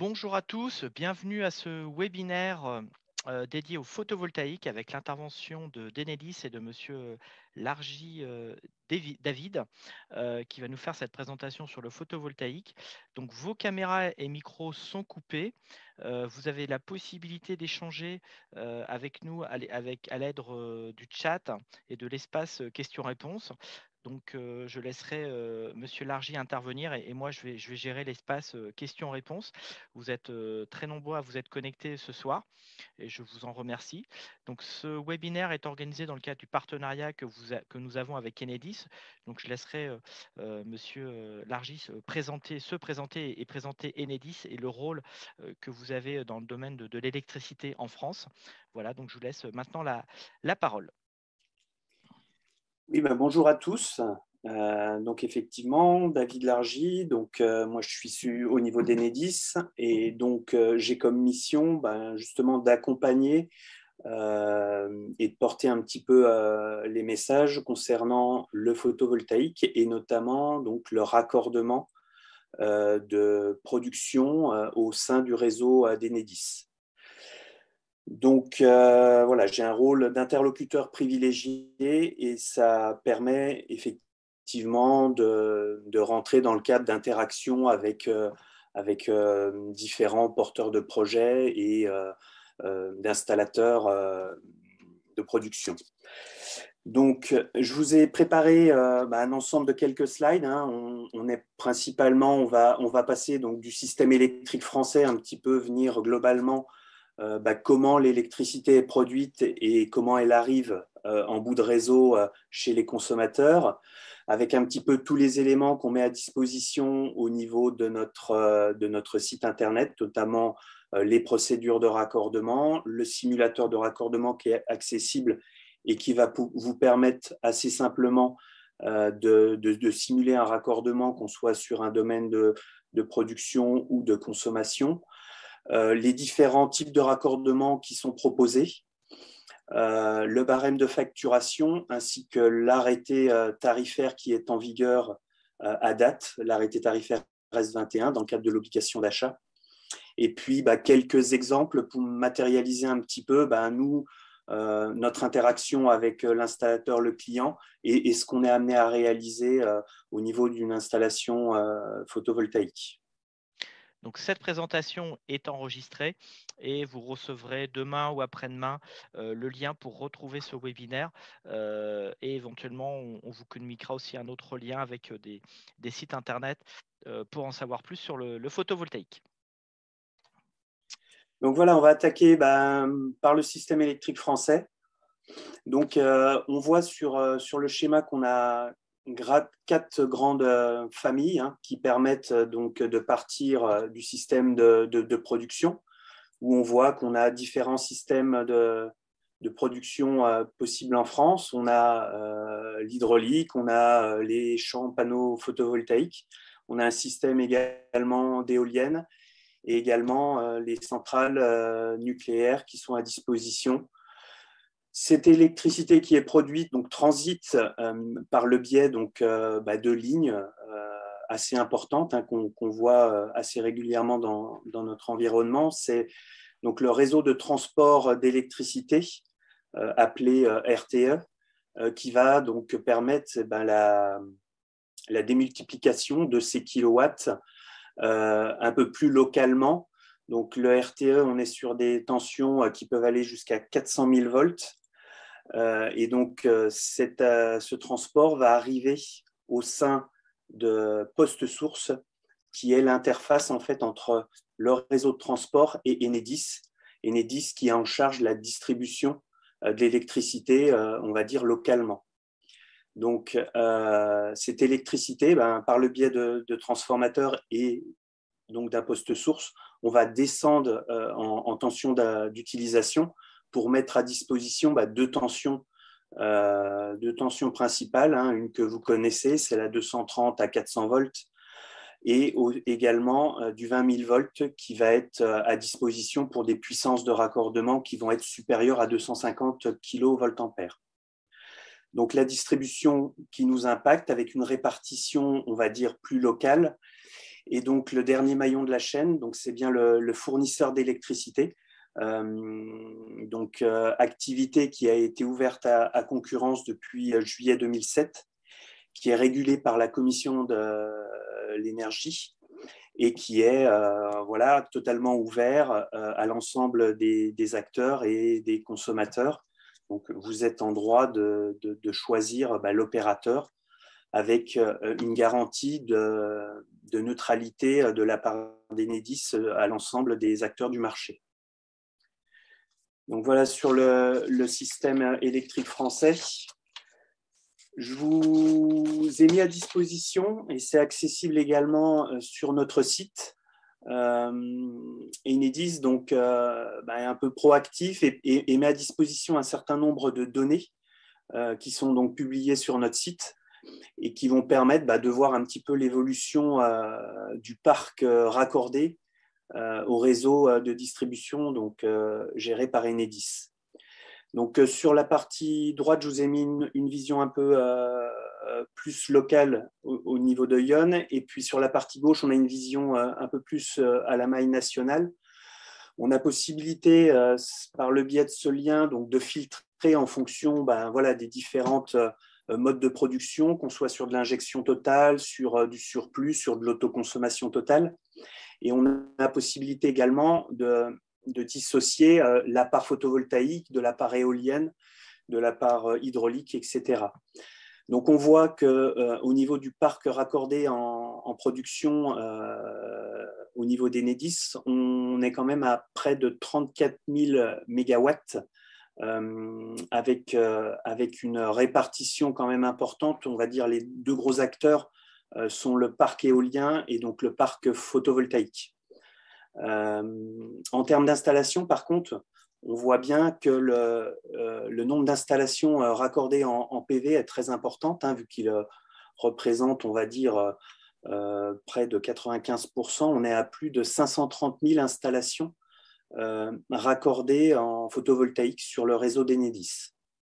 Bonjour à tous, bienvenue à ce webinaire dédié au photovoltaïque avec l'intervention d'Enedis et de Monsieur Largy David qui va nous faire cette présentation sur le photovoltaïque. Donc vos caméras et micros sont coupés. Vous avez la possibilité d'échanger avec nous à l'aide du chat et de l'espace questions-réponses. Donc, je laisserai Monsieur Largy intervenir et moi, je vais gérer l'espace questions-réponses. Vous êtes très nombreux à vous être connectés ce soir et je vous en remercie. Donc, ce webinaire est organisé dans le cadre du partenariat que nous avons avec Enedis. Donc, je laisserai Monsieur Largy se présenter et présenter Enedis et le rôle que vous avez dans le domaine de l'électricité en France. Voilà, donc je vous laisse maintenant la parole. Oui, bonjour à tous. Donc effectivement, David Largy. Moi, je suis au niveau d'Enedis et donc j'ai comme mission justement d'accompagner et de porter un petit peu les messages concernant le photovoltaïque et notamment donc le raccordement de production au sein du réseau d'Enedis. Donc voilà, j'ai un rôle d'interlocuteur privilégié et ça permet effectivement de rentrer dans le cadre d'interactions avec différents porteurs de projets et d'installateurs de production. Donc, je vous ai préparé un ensemble de quelques slides. On est principalement, on va passer donc du système électrique français un petit peu venir globalement comment l'électricité est produite et comment elle arrive en bout de réseau chez les consommateurs, avec un petit peu tous les éléments qu'on met à disposition au niveau de notre site Internet, notamment les procédures de raccordement, le simulateur de raccordement qui est accessible et qui va vous permettre assez simplement de simuler un raccordement, qu'on soit sur un domaine de production ou de consommation. Les différents types de raccordements qui sont proposés, le barème de facturation ainsi que l'arrêté tarifaire qui est en vigueur à date, l'arrêté tarifaire S21 dans le cadre de l'obligation d'achat. Et puis, quelques exemples pour matérialiser un petit peu nous, notre interaction avec l'installateur, le client, et ce qu'on est amené à réaliser au niveau d'une installation photovoltaïque. Donc cette présentation est enregistrée et vous recevrez demain ou après-demain le lien pour retrouver ce webinaire et éventuellement on vous communiquera aussi un autre lien avec des sites internet pour en savoir plus sur le photovoltaïque. Donc voilà, on va attaquer par le système électrique français. Donc on voit sur le schéma qu'on a quatre grandes familles qui permettent donc de partir du système de production, où on voit qu'on a différents systèmes de production possibles en France. On a l'hydraulique, on a les champs panneaux photovoltaïques, on a un système également d'éoliennes et également les centrales nucléaires qui sont à disposition. Cette électricité qui est produite donc transite par le biais de lignes assez importantes qu'on voit assez régulièrement dans notre environnement. C'est donc le réseau de transport d'électricité appelé RTE qui va donc permettre la démultiplication de ces kilowatts un peu plus localement. Donc le RTE, on est sur des tensions qui peuvent aller jusqu'à 400 000 volts. Et donc ce transport va arriver au sein de Poste Source, qui est l'interface en fait entre le réseau de transport et Enedis. Enedis qui est en charge de la distribution de l'électricité, on va dire localement. Donc, cette électricité, par le biais de transformateurs et donc d'un poste source, on va descendre en tension d'utilisation pour mettre à disposition deux tensions principales. Une que vous connaissez, c'est la 230 à 400 volts, et également du 20 000 volts qui va être à disposition pour des puissances de raccordement qui vont être supérieures à 250 kVA. Donc la distribution qui nous impacte avec une répartition, on va dire, plus locale, Et donc, le dernier maillon de la chaîne, c'est bien le fournisseur d'électricité. Activité qui a été ouverte à concurrence depuis juillet 2007, qui est régulée par la Commission de l'énergie et qui est totalement ouvert à l'ensemble des acteurs et des consommateurs. Donc, vous êtes en droit de choisir l'opérateur avec une garantie de neutralité de la part d'Enedis à l'ensemble des acteurs du marché. Donc voilà sur le système électrique français. Je vous ai mis à disposition, et c'est accessible également sur notre site, Enedis est un peu proactif et met à disposition un certain nombre de données qui sont donc publiées sur notre site et qui vont permettre de voir un petit peu l'évolution du parc raccordé au réseau de distribution géré par Enedis. Donc, sur la partie droite, je vous ai mis une vision un peu plus locale au niveau de Yonne. Et puis, sur la partie gauche, on a une vision un peu plus à la maille nationale. On a possibilité, par le biais de ce lien, de filtrer en fonction des différentes modes de production, qu'on soit sur de l'injection totale, sur du surplus, sur de l'autoconsommation totale. Et on a la possibilité également de dissocier la part photovoltaïque de la part éolienne, de la part hydraulique, etc. Donc, on voit qu'au niveau du parc raccordé en production, au niveau d'Enedis, on est quand même à près de 34 000 mégawatts, avec une répartition quand même importante. On va dire les deux gros acteurs sont le parc éolien et donc le parc photovoltaïque. En termes d'installation, par contre, on voit bien que le nombre d'installations raccordées en PV est très important, vu qu'il représente, on va dire, près de 95%. On est à plus de 530 000 installations raccordées en photovoltaïque sur le réseau d'Enedis.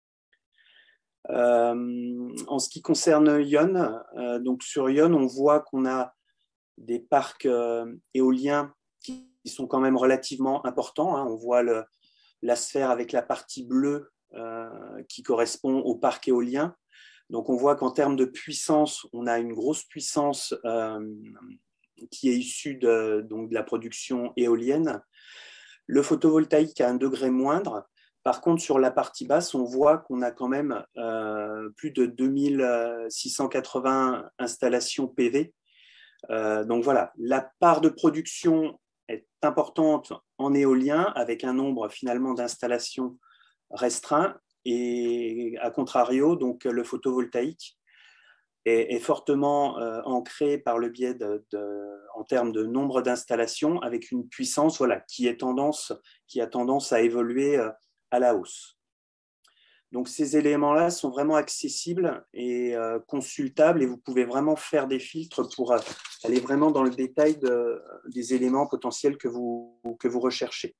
En ce qui concerne Yonne, donc sur Yonne, on voit qu'on a des parcs éoliens qui sont quand même relativement importants. On voit la sphère avec la partie bleue qui correspond au parc éolien. Donc, on voit qu'en termes de puissance, on a une grosse puissance qui est issue de la production éolienne. Le photovoltaïque a un degré moindre. Par contre, sur la partie basse, on voit qu'on a quand même plus de 2680 installations PV. Donc voilà, la part de production est importante en éolien avec un nombre finalement d'installations restreint et à contrario, donc le photovoltaïque est fortement ancré par le biais en termes de nombre d'installations avec une puissance qui a tendance à évoluer à la hausse. Donc, ces éléments-là sont vraiment accessibles et consultables et vous pouvez vraiment faire des filtres pour aller vraiment dans le détail des éléments potentiels que vous recherchez.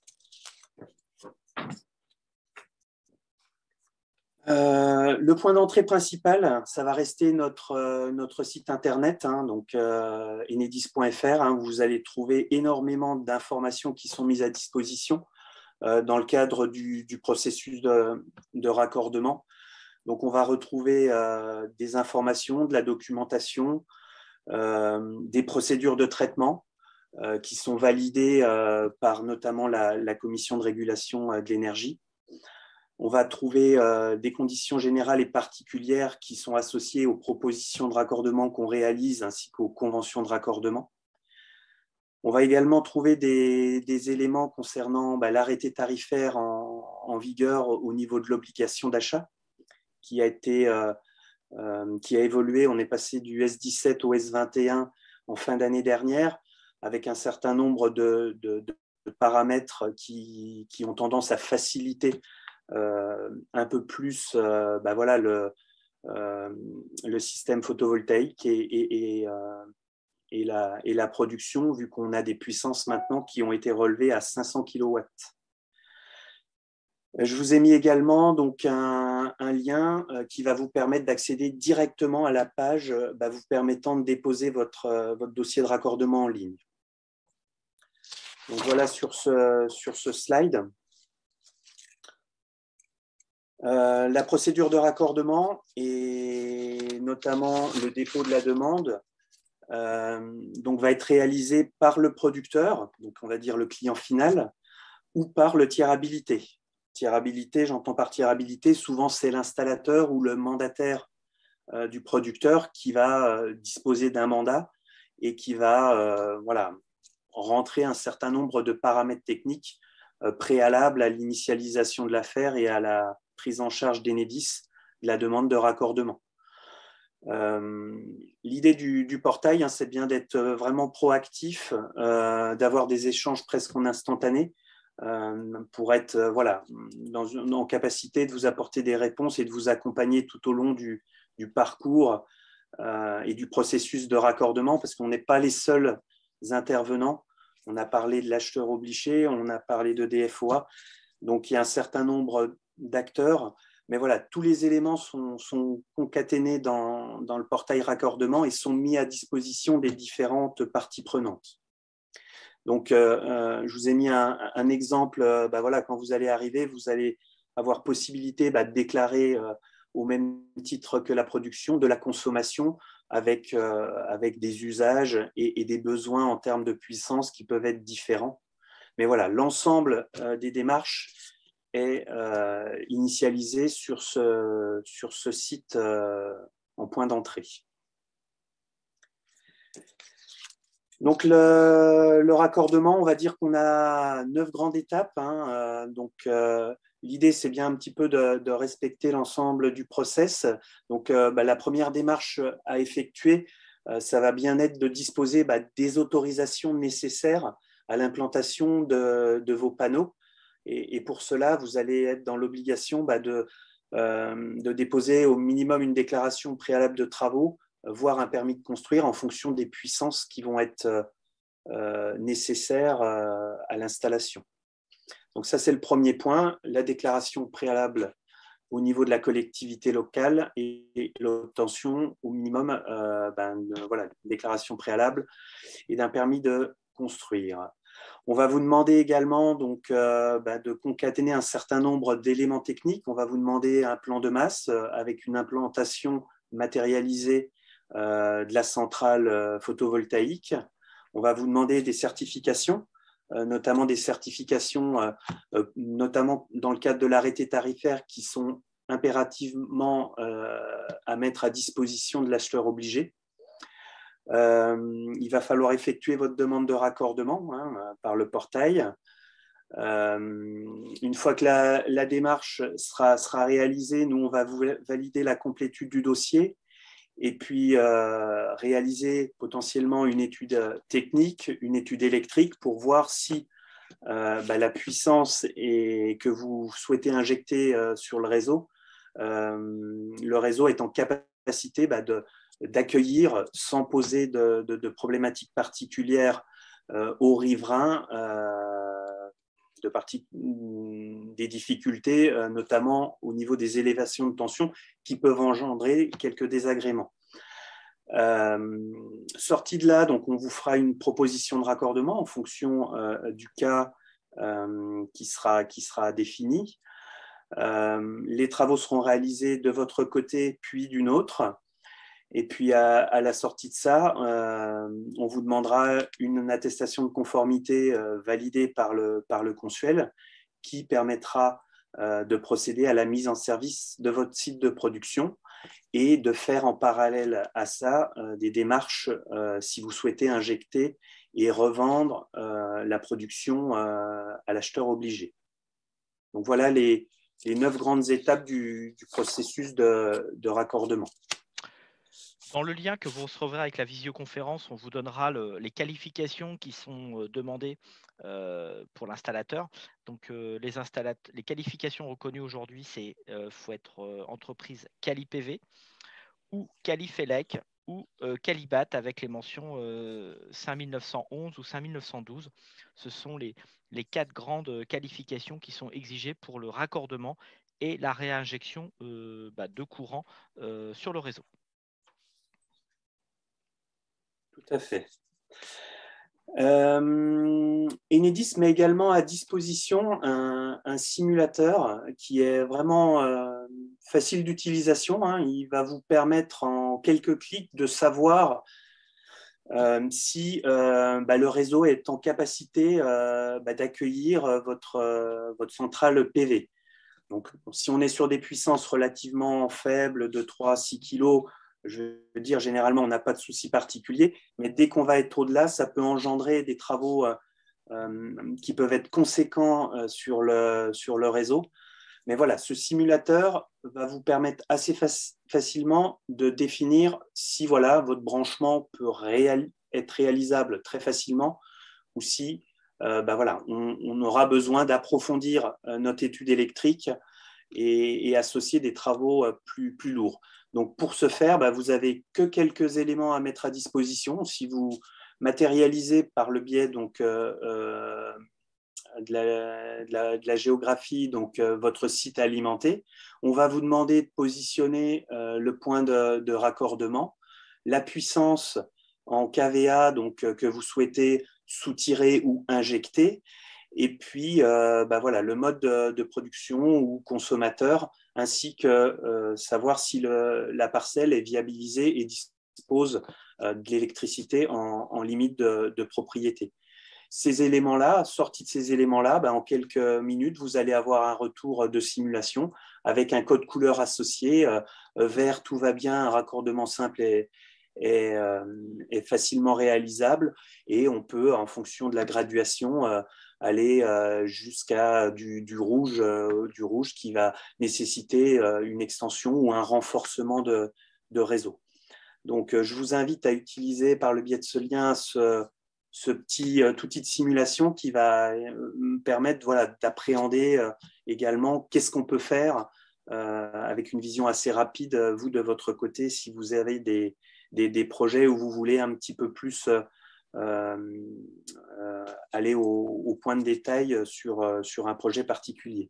Le point d'entrée principal, ça va rester notre site internet, donc enedis.fr, où vous allez trouver énormément d'informations qui sont mises à disposition dans le cadre du processus de raccordement. Donc, on va retrouver des informations, de la documentation, des procédures de traitement qui sont validées par notamment la Commission de régulation de l'énergie. On va trouver des conditions générales et particulières qui sont associées aux propositions de raccordement qu'on réalise ainsi qu'aux conventions de raccordement. On va également trouver des éléments concernant l'arrêté tarifaire en vigueur au niveau de l'obligation d'achat qui a évolué. On est passé du S17 au S21 en fin d'année dernière avec un certain nombre de paramètres qui ont tendance à faciliter un peu plus le système photovoltaïque et la production, vu qu'on a des puissances maintenant qui ont été relevées à 500 kW. Je vous ai mis également donc un lien qui va vous permettre d'accéder directement à la page vous permettant de déposer votre dossier de raccordement en ligne. Donc voilà sur ce slide. La procédure de raccordement et notamment le dépôt de la demande donc va être réalisée par le producteur, donc on va dire le client final, ou par le tiers habilité. Tiers habilité, j'entends par tiers habilité, souvent c'est l'installateur ou le mandataire du producteur qui va disposer d'un mandat et qui va rentrer un certain nombre de paramètres techniques préalables à l'initialisation de l'affaire et à la prise en charge d'Enedis de la demande de raccordement. L'idée du portail, c'est bien d'être vraiment proactif, d'avoir des échanges presque en instantané pour être en capacité de vous apporter des réponses et de vous accompagner tout au long du parcours et du processus de raccordement, parce qu'on n'est pas les seuls intervenants. On a parlé de l'acheteur obligé, on a parlé de DFOA, donc il y a un certain nombre d'acteurs, mais voilà, tous les éléments sont concaténés dans le portail raccordement et sont mis à disposition des différentes parties prenantes. Donc, je vous ai mis un exemple, quand vous allez arriver, vous allez avoir possibilité de déclarer au même titre que la production de la consommation avec des usages et des besoins en termes de puissance qui peuvent être différents. Mais voilà, l'ensemble des démarches est initialisé sur ce site en point d'entrée. Donc, le raccordement, on va dire qu'on a 9 grandes étapes. L'idée, c'est bien un petit peu de respecter l'ensemble du process. Donc, la première démarche à effectuer, ça va bien être de disposer des autorisations nécessaires à l'implantation de vos panneaux. Et pour cela, vous allez être dans l'obligation de déposer au minimum une déclaration préalable de travaux, voire un permis de construire en fonction des puissances qui vont être nécessaires à l'installation. Donc ça, c'est le premier point, la déclaration préalable au niveau de la collectivité locale et l'obtention au minimum d'une déclaration préalable et d'un permis de construire. On va vous demander également donc, de concaténer un certain nombre d'éléments techniques. On va vous demander un plan de masse avec une implantation matérialisée de la centrale photovoltaïque. On va vous demander des certifications, notamment des certifications, notamment dans le cadre de l'arrêté tarifaire, qui sont impérativement à mettre à disposition de l'acheteur obligé. Il va falloir effectuer votre demande de raccordement par le portail. Une fois que la démarche sera réalisée, nous, on va vous valider la complétude du dossier et puis réaliser potentiellement une étude technique, une étude électrique pour voir si la puissance que vous souhaitez injecter sur le réseau est en capacité d'accueillir sans poser de problématiques particulières aux riverains, des difficultés, notamment au niveau des élévations de tension qui peuvent engendrer quelques désagréments. Sorti de là, donc on vous fera une proposition de raccordement en fonction du cas qui sera défini. Les travaux seront réalisés de votre côté puis d'une autre. Et puis, à la sortie de ça, on vous demandera une attestation de conformité validée par le consuel qui permettra de procéder à la mise en service de votre site de production et de faire en parallèle à ça des démarches si vous souhaitez injecter et revendre la production à l'acheteur obligé. Donc, voilà les 9 grandes étapes du processus de raccordement. Dans le lien que vous recevrez avec la visioconférence, on vous donnera les qualifications qui sont demandées pour l'installateur. Donc, les qualifications reconnues aujourd'hui, c'est faut être entreprise Quali-PV ou Quali-FELEC ou Calibat avec les mentions 5911 ou 5912. Ce sont les 4 grandes qualifications qui sont exigées pour le raccordement et la réinjection de courant sur le réseau. Tout à fait. Enedis met également à disposition un simulateur qui est vraiment facile d'utilisation. Il va vous permettre en quelques clics de savoir si le réseau est en capacité d'accueillir votre centrale PV. Donc, si on est sur des puissances relativement faibles, de 3 à 6 kg, je veux dire, généralement, on n'a pas de souci particulier, mais dès qu'on va être au-delà, ça peut engendrer des travaux qui peuvent être conséquents sur le réseau. Mais voilà, ce simulateur va vous permettre assez facilement de définir si voilà, votre branchement peut être réalisable très facilement ou si voilà, on aura besoin d'approfondir notre étude électrique et associer des travaux plus lourds. Donc, pour ce faire, vous n'avez que quelques éléments à mettre à disposition. Si vous matérialisez par le biais de la géographie, donc votre site alimenté, on va vous demander de positionner le point de raccordement, la puissance en kVA donc, que vous souhaitez soutirer ou injecter, et puis voilà, le mode de production ou consommateur, ainsi que savoir si la parcelle est viabilisée et dispose de l'électricité en limite de propriété. Ces éléments-là, sortis de ces éléments-là, en quelques minutes, vous allez avoir un retour de simulation avec un code couleur associé. Vert, tout va bien, un raccordement simple est facilement réalisable, et on peut, en fonction de la graduation, aller jusqu'à du rouge qui va nécessiter une extension ou un renforcement de réseau. Donc, je vous invite à utiliser par le biais de ce lien ce petit outil de simulation qui va me permettre d'appréhender également qu'est-ce qu'on peut faire avec une vision assez rapide, vous de votre côté, si vous avez des projets où vous voulez un petit peu plus aller au point de détail sur un projet particulier.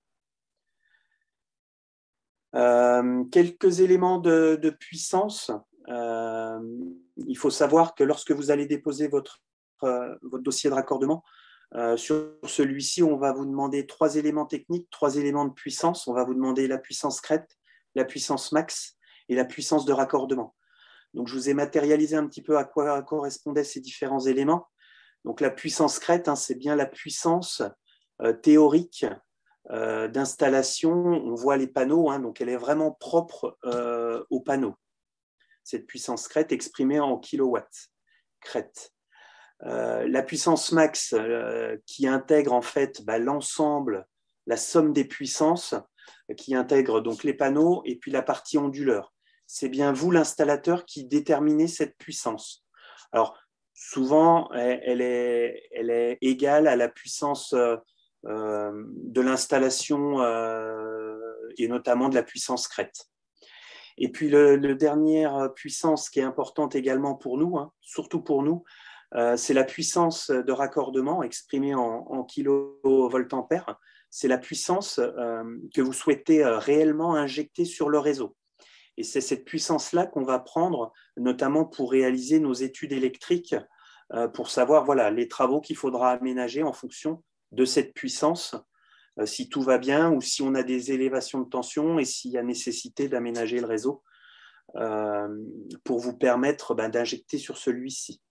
Quelques éléments de puissance. Il faut savoir que lorsque vous allez déposer votre dossier de raccordement, sur celui-ci, on va vous demander 3 éléments techniques, 3 éléments de puissance. On va vous demander la puissance crête, la puissance max et la puissance de raccordement. Donc, je vous ai matérialisé un petit peu à quoi correspondaient ces différents éléments. Donc, la puissance crête, c'est bien la puissance théorique d'installation. On voit les panneaux, donc elle est vraiment propre aux panneaux. Cette puissance crête exprimée en kilowatts crête. La puissance max qui intègre en fait l'ensemble, la somme des puissances, qui intègre donc les panneaux et puis la partie onduleur. C'est bien vous, l'installateur, qui déterminez cette puissance. Alors, souvent, elle est égale à la puissance de l'installation et notamment de la puissance crête. Et puis, la dernière puissance qui est importante également pour nous, surtout pour nous, c'est la puissance de raccordement exprimée en kilovoltampères. C'est la puissance que vous souhaitez réellement injecter sur le réseau. Et c'est cette puissance-là qu'on va prendre, notamment pour réaliser nos études électriques, pour savoir les travaux qu'il faudra aménager en fonction de cette puissance, si tout va bien ou si on a des élévations de tension et s'il y a nécessité d'aménager le réseau pour vous permettre d'injecter sur celui-ci.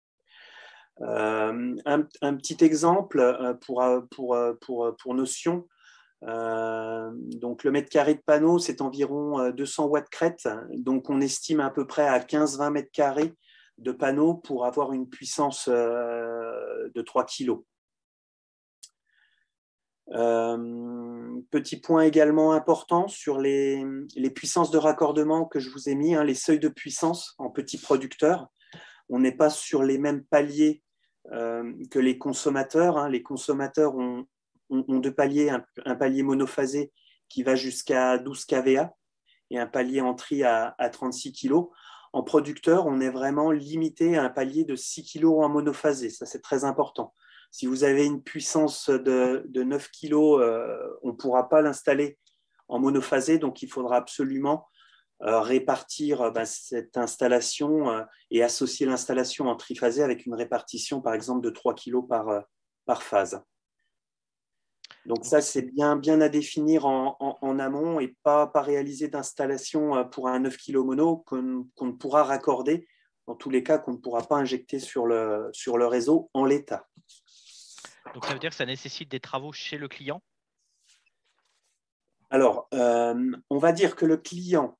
Un petit exemple pour notion. Donc, le mètre carré de panneau, c'est environ 200 watts crête. Donc, on estime à peu près à 15-20 mètres carrés de panneau pour avoir une puissance de 3 kg. Petit point également important sur les puissances de raccordement que je vous ai mis, les seuils de puissance en petits producteurs. On n'est pas sur les mêmes paliers que les consommateurs. Les consommateurs ont 2 paliers, un palier monophasé qui va jusqu'à 12 kVA et un palier en tri à 36 kg. en producteur, on est vraiment limité à un palier de 6 kg en monophasé. Ça, c'est très important. Si vous avez une puissance de 9 kg, on ne pourra pas l'installer en monophasé, donc il faudra absolument répartir cette installation et associer l'installation en triphasé avec une répartition, par exemple, de 3 kg par phase. Donc ça, c'est bien à définir en amont et pas réaliser d'installation pour un 9 kg mono qu'on ne pourra raccorder, dans tous les cas qu'on ne pourra pas injecter sur le réseau en l'état. Donc ça veut dire que ça nécessite des travaux chez le client? Alors, on va dire que le client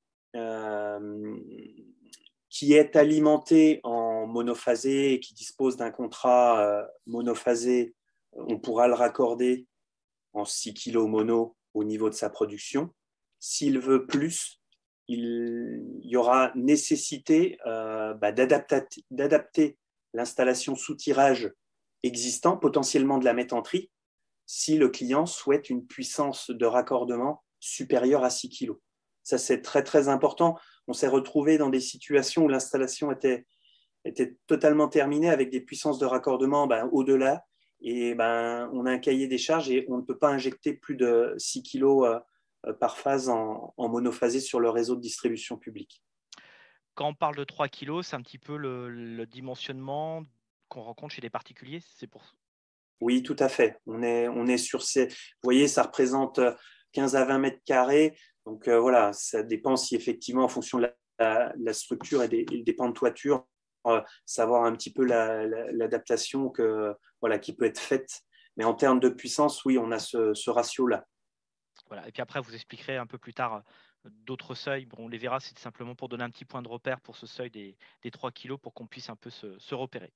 qui est alimenté en monophasé et qui dispose d'un contrat monophasé, on pourra le raccorder en 6 kg mono au niveau de sa production. S'il veut plus, il y aura nécessité d'adapter l'installation sous tirage existant, potentiellement de la mettre en tri, si le client souhaite une puissance de raccordement supérieure à 6 kg. Ça, c'est très, très important. On s'est retrouvé dans des situations où l'installation était totalement terminée avec des puissances de raccordement au-delà. Et on a un cahier des charges et on ne peut pas injecter plus de 6 kg par phase en monophasé sur le réseau de distribution publique. Quand on parle de 3 kg, c'est un petit peu le dimensionnement qu'on rencontre chez les particuliers, c'est pour... Oui, tout à fait. On est sur ces... Vous voyez, ça représente 15 à 20 mètres carrés. Donc voilà, ça dépend si effectivement, en fonction de la structure et des pans de toiture, savoir un petit peu l'adaptation qui peut être faite. Mais en termes de puissance, oui, on a ce ratio-là. Voilà. Et puis après, vous expliquerez un peu plus tard d'autres seuils. Bon, on les verra, c'est simplement pour donner un petit point de repère pour ce seuil des 3 kg pour qu'on puisse un peu se repérer.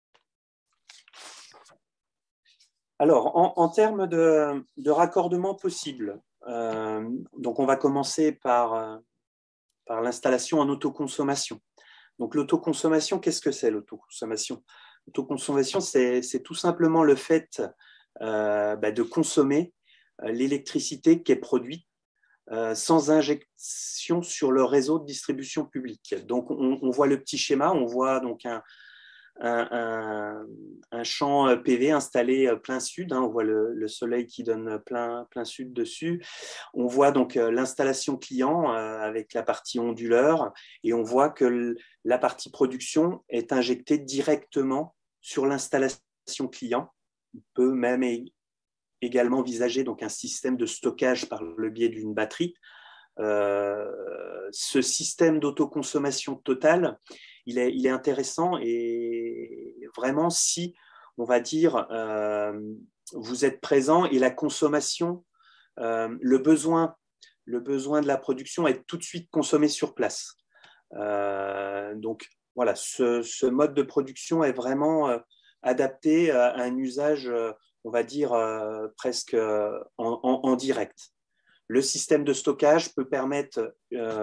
Alors, en termes de raccordement possible, donc on va commencer par l'installation en autoconsommation. Donc l'autoconsommation, qu'est-ce que c'est l'autoconsommation? L'autoconsommation, c'est tout simplement le fait de consommer l'électricité qui est produite sans injection sur le réseau de distribution publique. Donc on voit le petit schéma, on voit donc un champ PV installé plein sud, on voit le soleil qui donne plein sud dessus. On voit donc l'installation client avec la partie onduleur et on voit que la partie production est injectée directement sur l'installation client. On peut même également envisager donc un système de stockage par le biais d'une batterie. Ce système d'autoconsommation totale, il est intéressant et vraiment si, on va dire, vous êtes présent et la consommation, le besoin de la production est tout de suite consommé sur place. Donc voilà, ce mode de production est vraiment adapté à un usage, on va dire, presque en direct. Le système de stockage peut permettre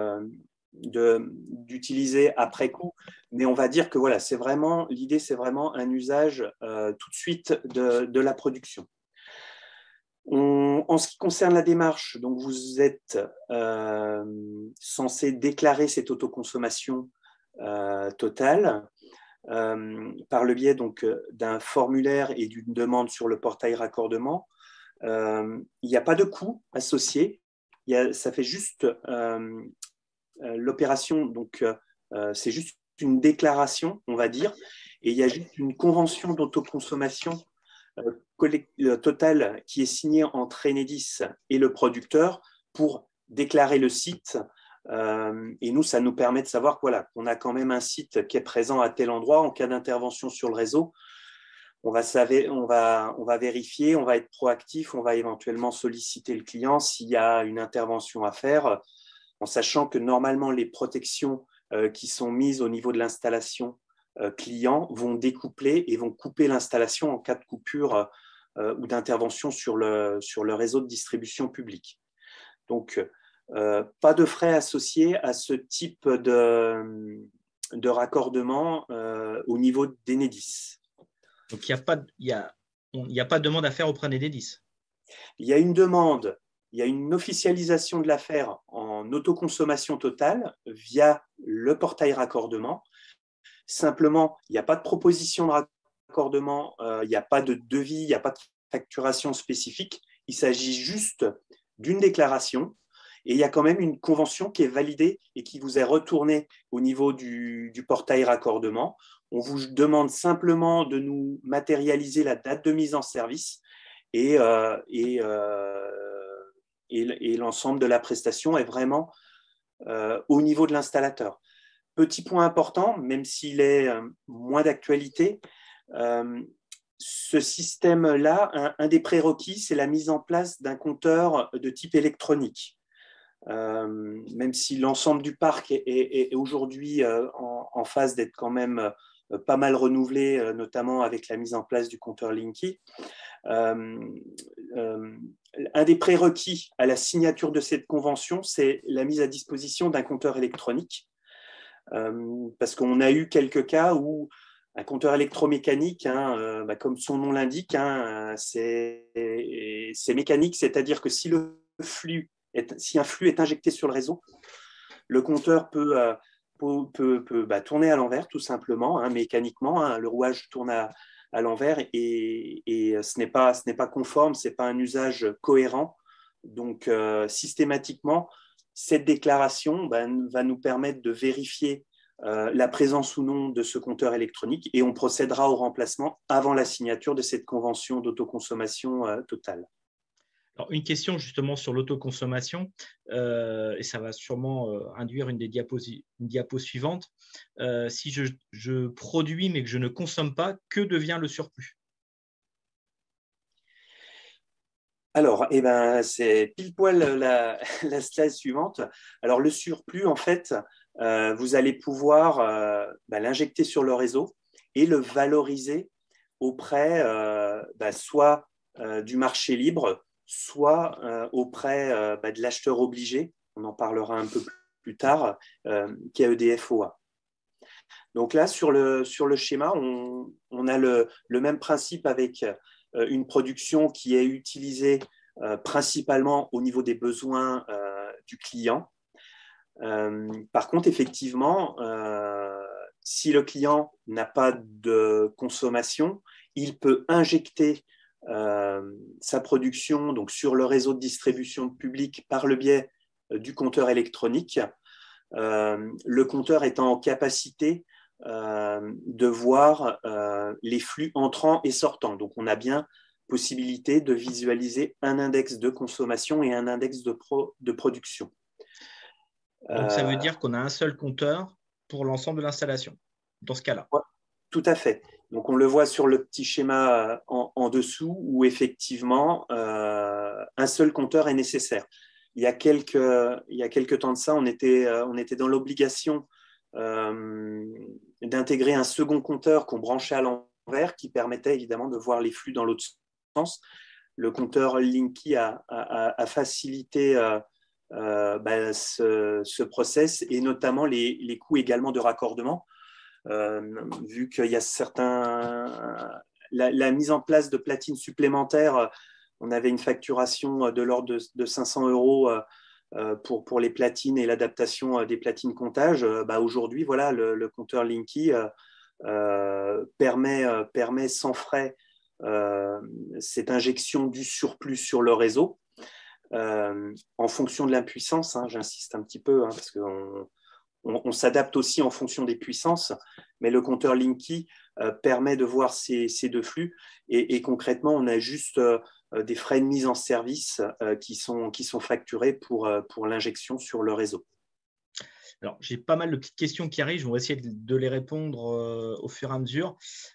d'utiliser après coup, mais on va dire que voilà, l'idée, c'est vraiment un usage tout de suite de la production. En ce qui concerne la démarche, donc vous êtes censé déclarer cette autoconsommation totale par le biais donc d'un formulaire et d'une demande sur le portail raccordement. Il n'y a pas de coût associé. Ça fait juste l'opération, donc c'est juste une déclaration, on va dire, et il y a juste une convention d'autoconsommation totale qui est signée entre Enedis et le producteur pour déclarer le site. Et nous, ça nous permet de savoir qu'on a quand même un site qui est présent à tel endroit en cas d'intervention sur le réseau. On va vérifier, on va être proactif, on va éventuellement solliciter le client s'il y a une intervention à faire, en sachant que normalement les protections qui sont mises au niveau de l'installation client vont découpler et vont couper l'installation en cas de coupure ou d'intervention sur le réseau de distribution publique. Donc, pas de frais associés à ce type de raccordement au niveau d'Enedis. Donc, il n'y a pas de demande à faire auprès d'Enedis. Il y a une demande il y a une officialisation de l'affaire en autoconsommation totale via le portail raccordement. Simplement, il n'y a pas de proposition de raccordement, il n'y a pas de devis, il n'y a pas de facturation spécifique. Il s'agit juste d'une déclaration et il y a quand même une convention qui est validée et qui vous est retournée au niveau du portail raccordement. On vous demande simplement de nous matérialiser la date de mise en service et l'ensemble de la prestation est vraiment au niveau de l'installateur. Petit point important, même s'il est moins d'actualité, ce système-là, un des prérequis, c'est la mise en place d'un compteur de type électronique. Même si l'ensemble du parc est aujourd'hui en phase d'être quand même pas mal renouvelé, notamment avec la mise en place du compteur Linky. Un des prérequis à la signature de cette convention, c'est la mise à disposition d'un compteur électronique. Parce qu'on a eu quelques cas où un compteur électromécanique, comme son nom l'indique, c'est mécanique, c'est-à-dire que si un flux est injecté sur le réseau, le compteur peut tourner à l'envers, tout simplement, mécaniquement. Le rouage tourne à l'envers et ce n'est pas conforme, ce n'est pas un usage cohérent. Donc, systématiquement, cette déclaration va nous permettre de vérifier la présence ou non de ce compteur électronique et on procédera au remplacement avant la signature de cette convention d'autoconsommation totale. Alors, une question justement sur l'autoconsommation, et ça va sûrement induire une diapo suivante. Si je produis mais que je ne consomme pas, que devient le surplus? Alors, c'est pile poil la slide suivante. Alors, le surplus, en fait, vous allez pouvoir l'injecter sur le réseau et le valoriser auprès soit du marché libre, soit auprès de l'acheteur obligé, on en parlera un peu plus tard, qui est EDF-OA. Donc là, sur le schéma, on a le même principe avec une production qui est utilisée principalement au niveau des besoins du client. Par contre, effectivement, si le client n'a pas de consommation, il peut injecter sa production donc, sur le réseau de distribution publique par le biais du compteur électronique. Le compteur étant en capacité de voir les flux entrants et sortants. Donc, on a bien possibilité de visualiser un index de consommation et un index de production. Donc, ça veut dire qu'on a un seul compteur pour l'ensemble de l'installation, dans ce cas-là. Ouais, tout à fait. Donc, on le voit sur le petit schéma en dessous où, effectivement, un seul compteur est nécessaire. Il y a quelques temps de ça, on était dans l'obligation d'intégrer un second compteur qu'on branchait à l'envers qui permettait évidemment de voir les flux dans l'autre sens. Le compteur Linky a facilité ce process et notamment les coûts également de raccordement, vu qu'il y a la mise en place de platines supplémentaires, on avait une facturation de l'ordre de 500 € pour les platines et l'adaptation des platines comptage. Aujourd'hui, voilà, le compteur Linky permet sans frais cette injection du surplus sur le réseau en fonction de l'impuissance. J'insiste un petit peu parce qu'on s'adapte aussi en fonction des puissances, mais le compteur Linky permet de voir ces deux flux et concrètement, on a juste des frais de mise en service qui sont facturés pour l'injection sur le réseau. Alors, j'ai pas mal de petites questions qui arrivent. Je vais essayer de les répondre au fur et à mesure.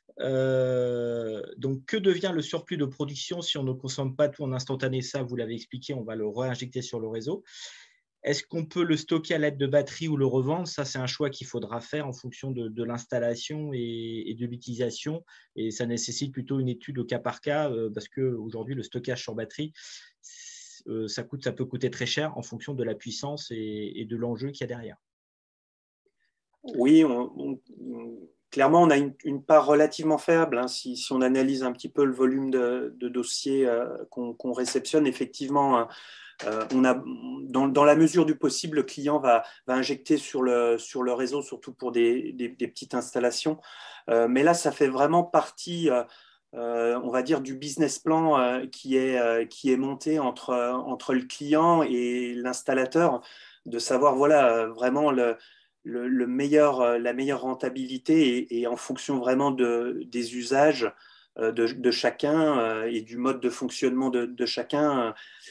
Donc, que devient le surplus de production si on ne consomme pas tout en instantané? Ça, vous l'avez expliqué, on va le réinjecter sur le réseau. Est-ce qu'on peut le stocker à l'aide de batteries ou le revendre? Ça, c'est un choix qu'il faudra faire en fonction de l'installation et de l'utilisation. Et ça nécessite plutôt une étude au cas par cas parce qu'aujourd'hui, le stockage sur batterie, ça peut coûter très cher en fonction de la puissance et de l'enjeu qu'il y a derrière. Oui, clairement, on a une part relativement faible. Hein, si on analyse un petit peu le volume de dossiers qu'on réceptionne, effectivement, hein, on a, dans la mesure du possible, le client va injecter sur le réseau, surtout pour des petites installations. Mais là, ça fait vraiment partie, on va dire, du business plan qui est monté entre le client et l'installateur, de savoir voilà, vraiment la meilleure rentabilité et en fonction vraiment des usages de chacun et du mode de fonctionnement de chacun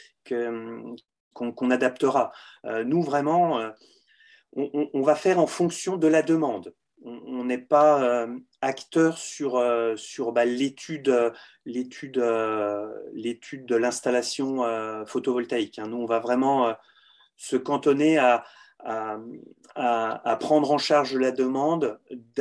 qu'on adaptera. Nous, vraiment, on va faire en fonction de la demande. On n'est pas acteur sur l'étude de l'installation photovoltaïque. Hein. Nous, on va vraiment se cantonner à prendre en charge la demande,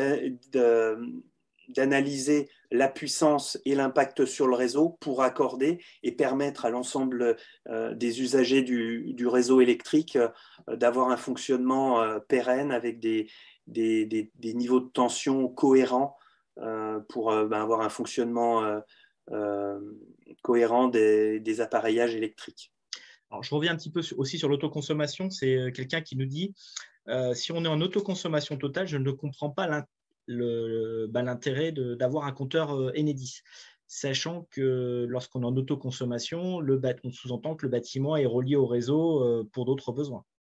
d'analyser la puissance et l'impact sur le réseau pour accorder et permettre à l'ensemble des usagers du réseau électrique d'avoir un fonctionnement pérenne avec des niveaux de tension cohérents pour avoir un fonctionnement cohérent des appareillages électriques. Alors, je reviens un petit peu aussi sur l'autoconsommation. C'est quelqu'un qui nous dit si on est en autoconsommation totale, je ne comprends pas l'intérêt d'avoir un compteur Enedis, sachant que lorsqu'on est en autoconsommation, on sous-entend que le bâtiment est relié au réseau pour d'autres besoins.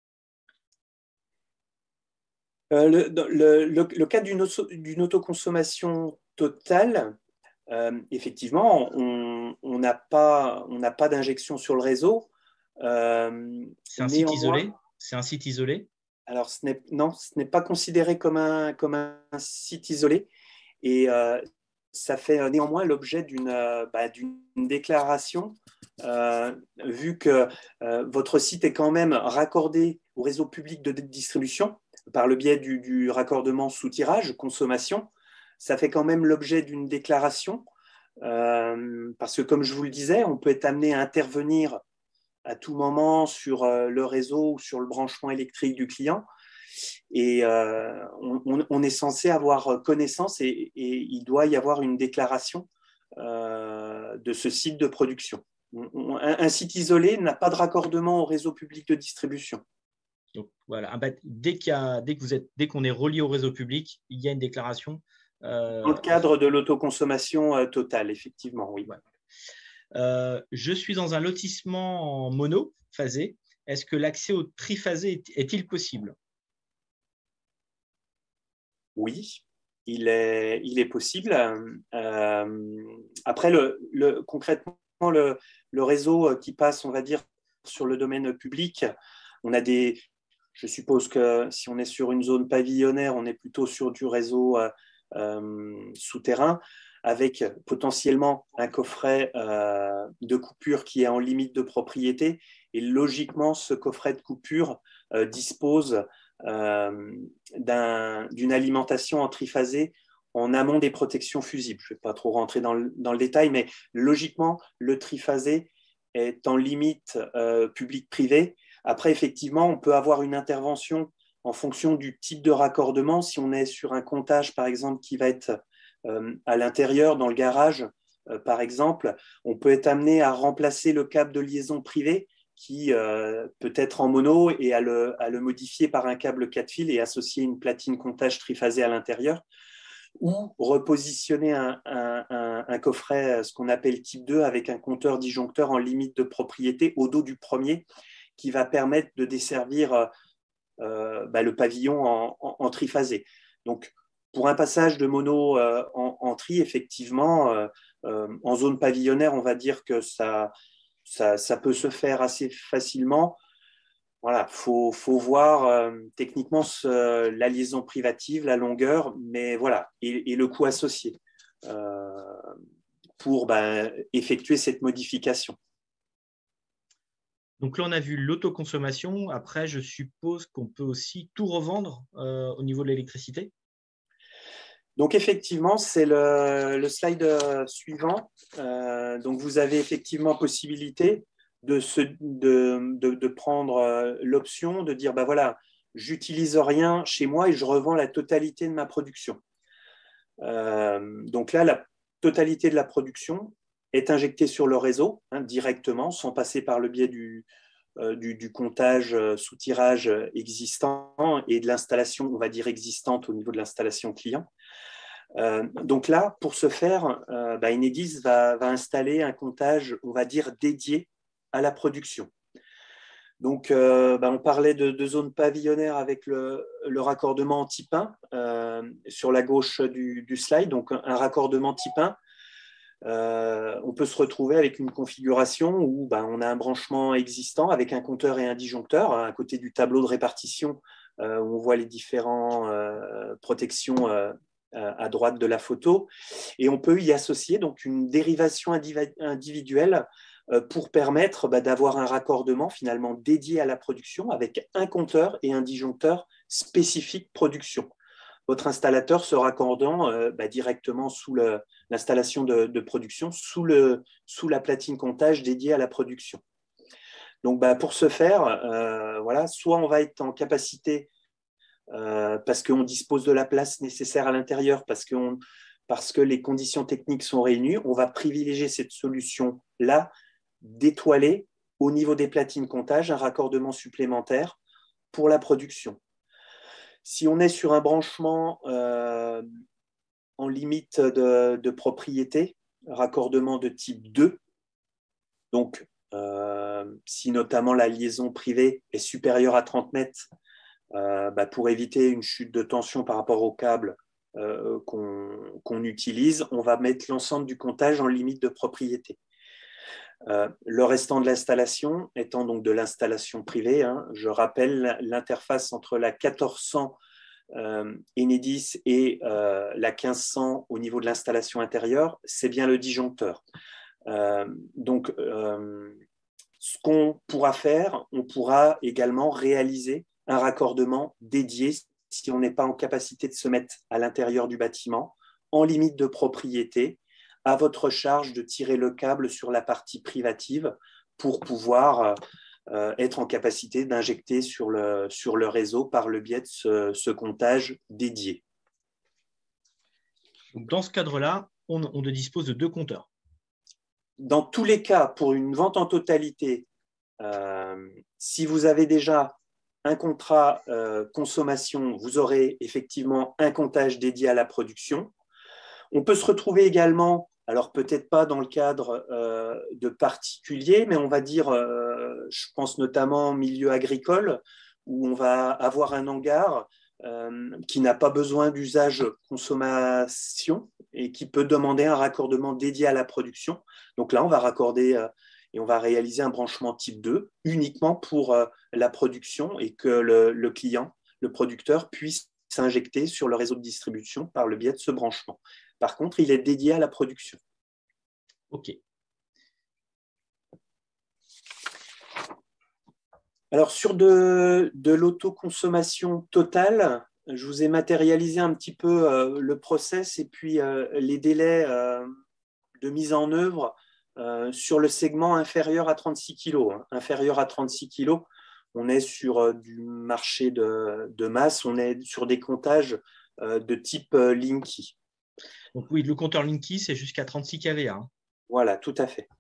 Le cas d'une autoconsommation totale, effectivement, on n'a pas d'injection sur le réseau. C'est un site isolé. C'est un site isolé. Alors, ce n'est pas considéré comme un site isolé et ça fait néanmoins l'objet d'une déclaration vu que votre site est quand même raccordé au réseau public de distribution par le biais du raccordement sous tirage, consommation. Ça fait quand même l'objet d'une déclaration parce que, comme je vous le disais, on peut être amené à intervenir à tout moment sur le réseau ou sur le branchement électrique du client. Et on est censé avoir connaissance et il doit y avoir une déclaration de ce site de production. Un site isolé n'a pas de raccordement au réseau public de distribution. Donc voilà, dès qu'on est relié au réseau public, il y a une déclaration. Dans le cadre de l'autoconsommation totale, effectivement, oui. Voilà. Je suis dans un lotissement en monophasé. Est-ce que l'accès au triphasé est-il possible? Oui, il est possible. Après, concrètement, le réseau qui passe, on va dire, sur le domaine public, je suppose que si on est sur une zone pavillonnaire, on est plutôt sur du réseau souterrain, avec potentiellement un coffret de coupure qui est en limite de propriété. Et logiquement, ce coffret de coupure dispose d'une alimentation en triphasé en amont des protections fusibles. Je ne vais pas trop rentrer dans le détail, mais logiquement, le triphasé est en limite public-privé. Après, effectivement, on peut avoir une intervention en fonction du type de raccordement. Si on est sur un comptage, par exemple, qui va être à l'intérieur, dans le garage, par exemple, on peut être amené à remplacer le câble de liaison privé qui peut être en mono et à le modifier par un câble 4 fils et associer une platine comptage triphasée à l'intérieur, ou repositionner un coffret, ce qu'on appelle type 2, avec un compteur disjoncteur en limite de propriété au dos du premier, qui va permettre de desservir le pavillon en triphasé. Donc, pour un passage de mono en tri, effectivement, en zone pavillonnaire, on va dire que ça peut se faire assez facilement. Voilà, faut voir techniquement la liaison privative, la longueur, mais voilà, et le coût associé pour effectuer cette modification. Donc là, on a vu l'autoconsommation. Après, je suppose qu'on peut aussi tout revendre au niveau de l'électricité. Donc effectivement, c'est le slide suivant. Donc vous avez effectivement possibilité de prendre l'option de dire voilà, j'utilise rien chez moi et je revends la totalité de ma production. Donc là, la totalité de la production est injectée sur le réseau directement, sans passer par le biais du comptage sous-tirage existant et de l'installation, on va dire, existante au niveau de l'installation client. Donc là, pour ce faire, Enedis va installer un comptage, on va dire, dédié à la production. Donc, on parlait de zone pavillonnaire avec le raccordement en type 1 sur la gauche du slide. Donc, un raccordement type 1, on peut se retrouver avec une configuration où on a un branchement existant avec un compteur et un disjoncteur à côté du tableau de répartition où on voit les différentes protections à droite de la photo. Et on peut y associer donc une dérivation individuelle pour permettre d'avoir un raccordement finalement dédié à la production avec un compteur et un disjoncteur spécifique production. Votre installateur se raccordant directement sous l'installation de production, sous la platine comptage dédiée à la production. Donc, pour ce faire, soit on va être en capacité, parce qu'on dispose de la place nécessaire à l'intérieur, parce que les conditions techniques sont réunies, on va privilégier cette solution-là d'étoiler au niveau des platines comptage un raccordement supplémentaire pour la production. Si on est sur un branchement en limite de propriété, raccordement de type 2, donc si notamment la liaison privée est supérieure à 30 mètres, pour éviter une chute de tension par rapport au câble qu'on utilise, on va mettre l'ensemble du comptage en limite de propriété. Le restant de l'installation étant donc de l'installation privée, je rappelle l'interface entre la 1400 Enedis et la 1500 au niveau de l'installation intérieure, c'est bien le disjoncteur. Donc, ce qu'on pourra faire, on pourra également réaliser un raccordement dédié si on n'est pas en capacité de se mettre à l'intérieur du bâtiment, en limite de propriété, à votre charge de tirer le câble sur la partie privative pour pouvoir être en capacité d'injecter sur le réseau par le biais de ce comptage dédié. Donc, dans ce cadre-là, on dispose de 2 compteurs. Dans tous les cas, pour une vente en totalité, si vous avez déjà un contrat consommation, vous aurez effectivement un comptage dédié à la production. On peut se retrouver également, alors peut-être pas dans le cadre de particuliers, mais on va dire, je pense notamment au milieu agricole, où on va avoir un hangar qui n'a pas besoin d'usage consommation et qui peut demander un raccordement dédié à la production. Donc là, on va raccorder et on va réaliser un branchement type 2 uniquement pour la production et que le client, le producteur, puisse s'injecter sur le réseau de distribution par le biais de ce branchement. Par contre, il est dédié à la production. OK. Alors, sur de l'autoconsommation totale, je vous ai matérialisé un petit peu le process et puis les délais de mise en œuvre sur le segment inférieur à 36 kg. Inférieur à 36 kg, on est sur du marché de masse, on est sur des comptages de type Linky. Donc oui, le compteur Linky, c'est jusqu'à 36 kVA. Voilà, tout à fait.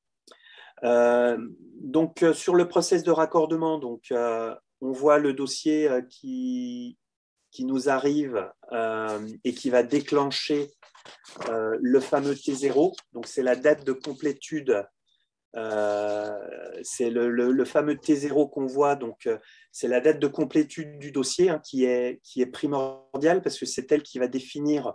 Donc, sur le process de raccordement, donc, on voit le dossier qui nous arrive et qui va déclencher le fameux T0. Donc, c'est la date de complétude. C'est le fameux T0 qu'on voit. Donc, c'est la date de complétude du dossier qui est primordiale parce que c'est elle qui va définir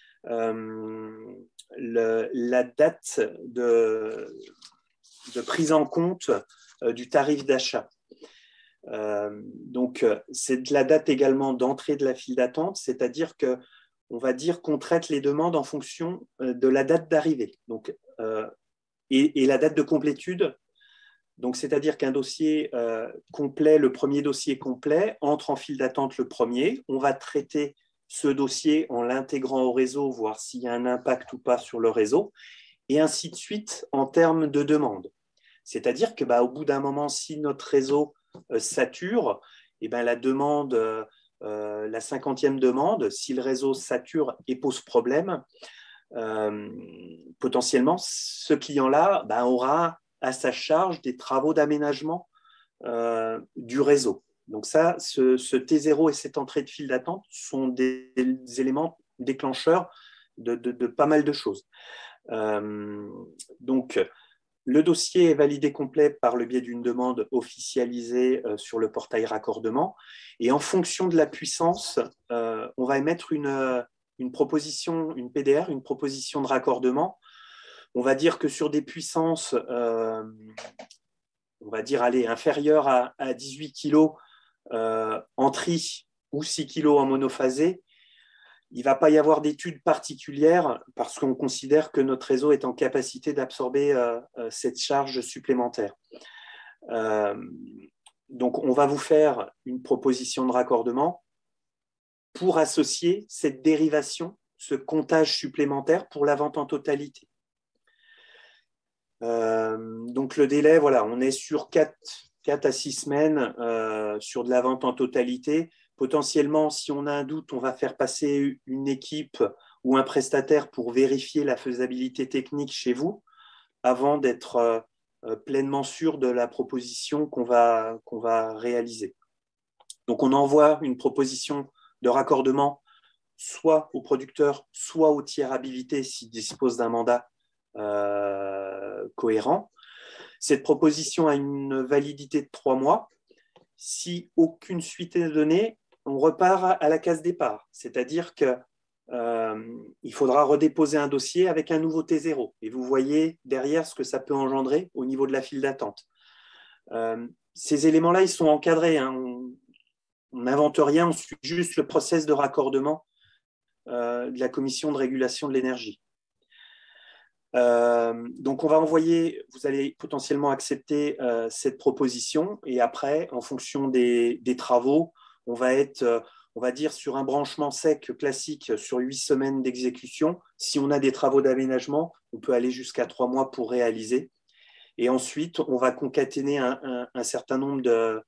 la date de prise en compte du tarif d'achat. Donc, c'est la date également d'entrée de la file d'attente, c'est-à-dire qu'on va dire qu'on traite les demandes en fonction de la date d'arrivée. Donc, et la date de complétude, donc c'est-à-dire qu'un dossier complet, le premier dossier complet, entre en file d'attente le premier. On va traiter ce dossier en l'intégrant au réseau, voir s'il y a un impact ou pas sur le réseau, et ainsi de suite en termes de demande. C'est-à-dire que, au bout d'un moment, si notre réseau sature, la demande la 50e demande, si le réseau sature et pose problème, potentiellement, ce client-là aura à sa charge des travaux d'aménagement du réseau. Donc ça, ce T0 et cette entrée de file d'attente sont des éléments déclencheurs de pas mal de choses. Donc, le dossier est validé complet par le biais d'une demande officialisée sur le portail raccordement. Et en fonction de la puissance, on va émettre une proposition, une PDR, une proposition de raccordement. On va dire que sur des puissances, on va dire, inférieures à 18 kg en tri ou 6 kg en monophasé, il ne va pas y avoir d'études particulières parce qu'on considère que notre réseau est en capacité d'absorber cette charge supplémentaire. Donc, on va vous faire une proposition de raccordement pour associer cette dérivation, ce comptage supplémentaire pour la vente en totalité. Donc, le délai, voilà, on est sur 4 à 6 semaines sur de la vente en totalité. Potentiellement, si on a un doute, on va faire passer une équipe ou un prestataire pour vérifier la faisabilité technique chez vous avant d'être pleinement sûr de la proposition qu'on va réaliser. Donc, on envoie une proposition de raccordement soit au producteur, soit au tiers habilité s'il dispose d'un mandat cohérent. Cette proposition a une validité de 3 mois. Si aucune suite est donnée, on repart à la case départ, c'est-à-dire qu'il faudra redéposer un dossier avec un nouveau T0. Et vous voyez derrière ce que ça peut engendrer au niveau de la file d'attente. Ces éléments-là, ils sont encadrés. Hein. On n'invente rien, on suit juste le process de raccordement de la Commission de régulation de l'énergie. Donc, on va envoyer, vous allez potentiellement accepter cette proposition et après, en fonction des travaux, on va être, on va dire, sur un branchement sec classique sur 8 semaines d'exécution. Si on a des travaux d'aménagement, on peut aller jusqu'à 3 mois pour réaliser. Et ensuite, on va concaténer un certain nombre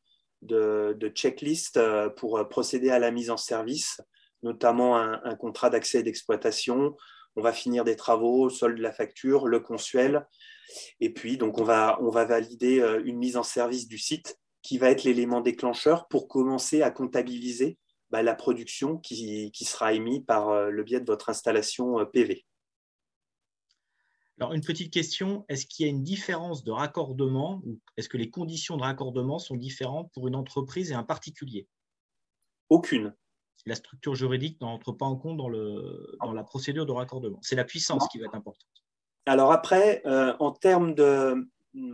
de checklists pour procéder à la mise en service, notamment un contrat d'accès et d'exploitation. On va finir des travaux, solde de la facture, le consuel. Et puis, donc, on va valider une mise en service du site qui va être l'élément déclencheur pour commencer à comptabiliser la production qui sera émise par le biais de votre installation PV. Alors, une petite question, est-ce qu'il y a une différence de raccordement ou est-ce que les conditions de raccordement sont différentes pour une entreprise et un particulier? Aucune. La structure juridique n'entre pas en compte dans la procédure de raccordement. C'est la puissance qui va être importante. Alors après, en termes de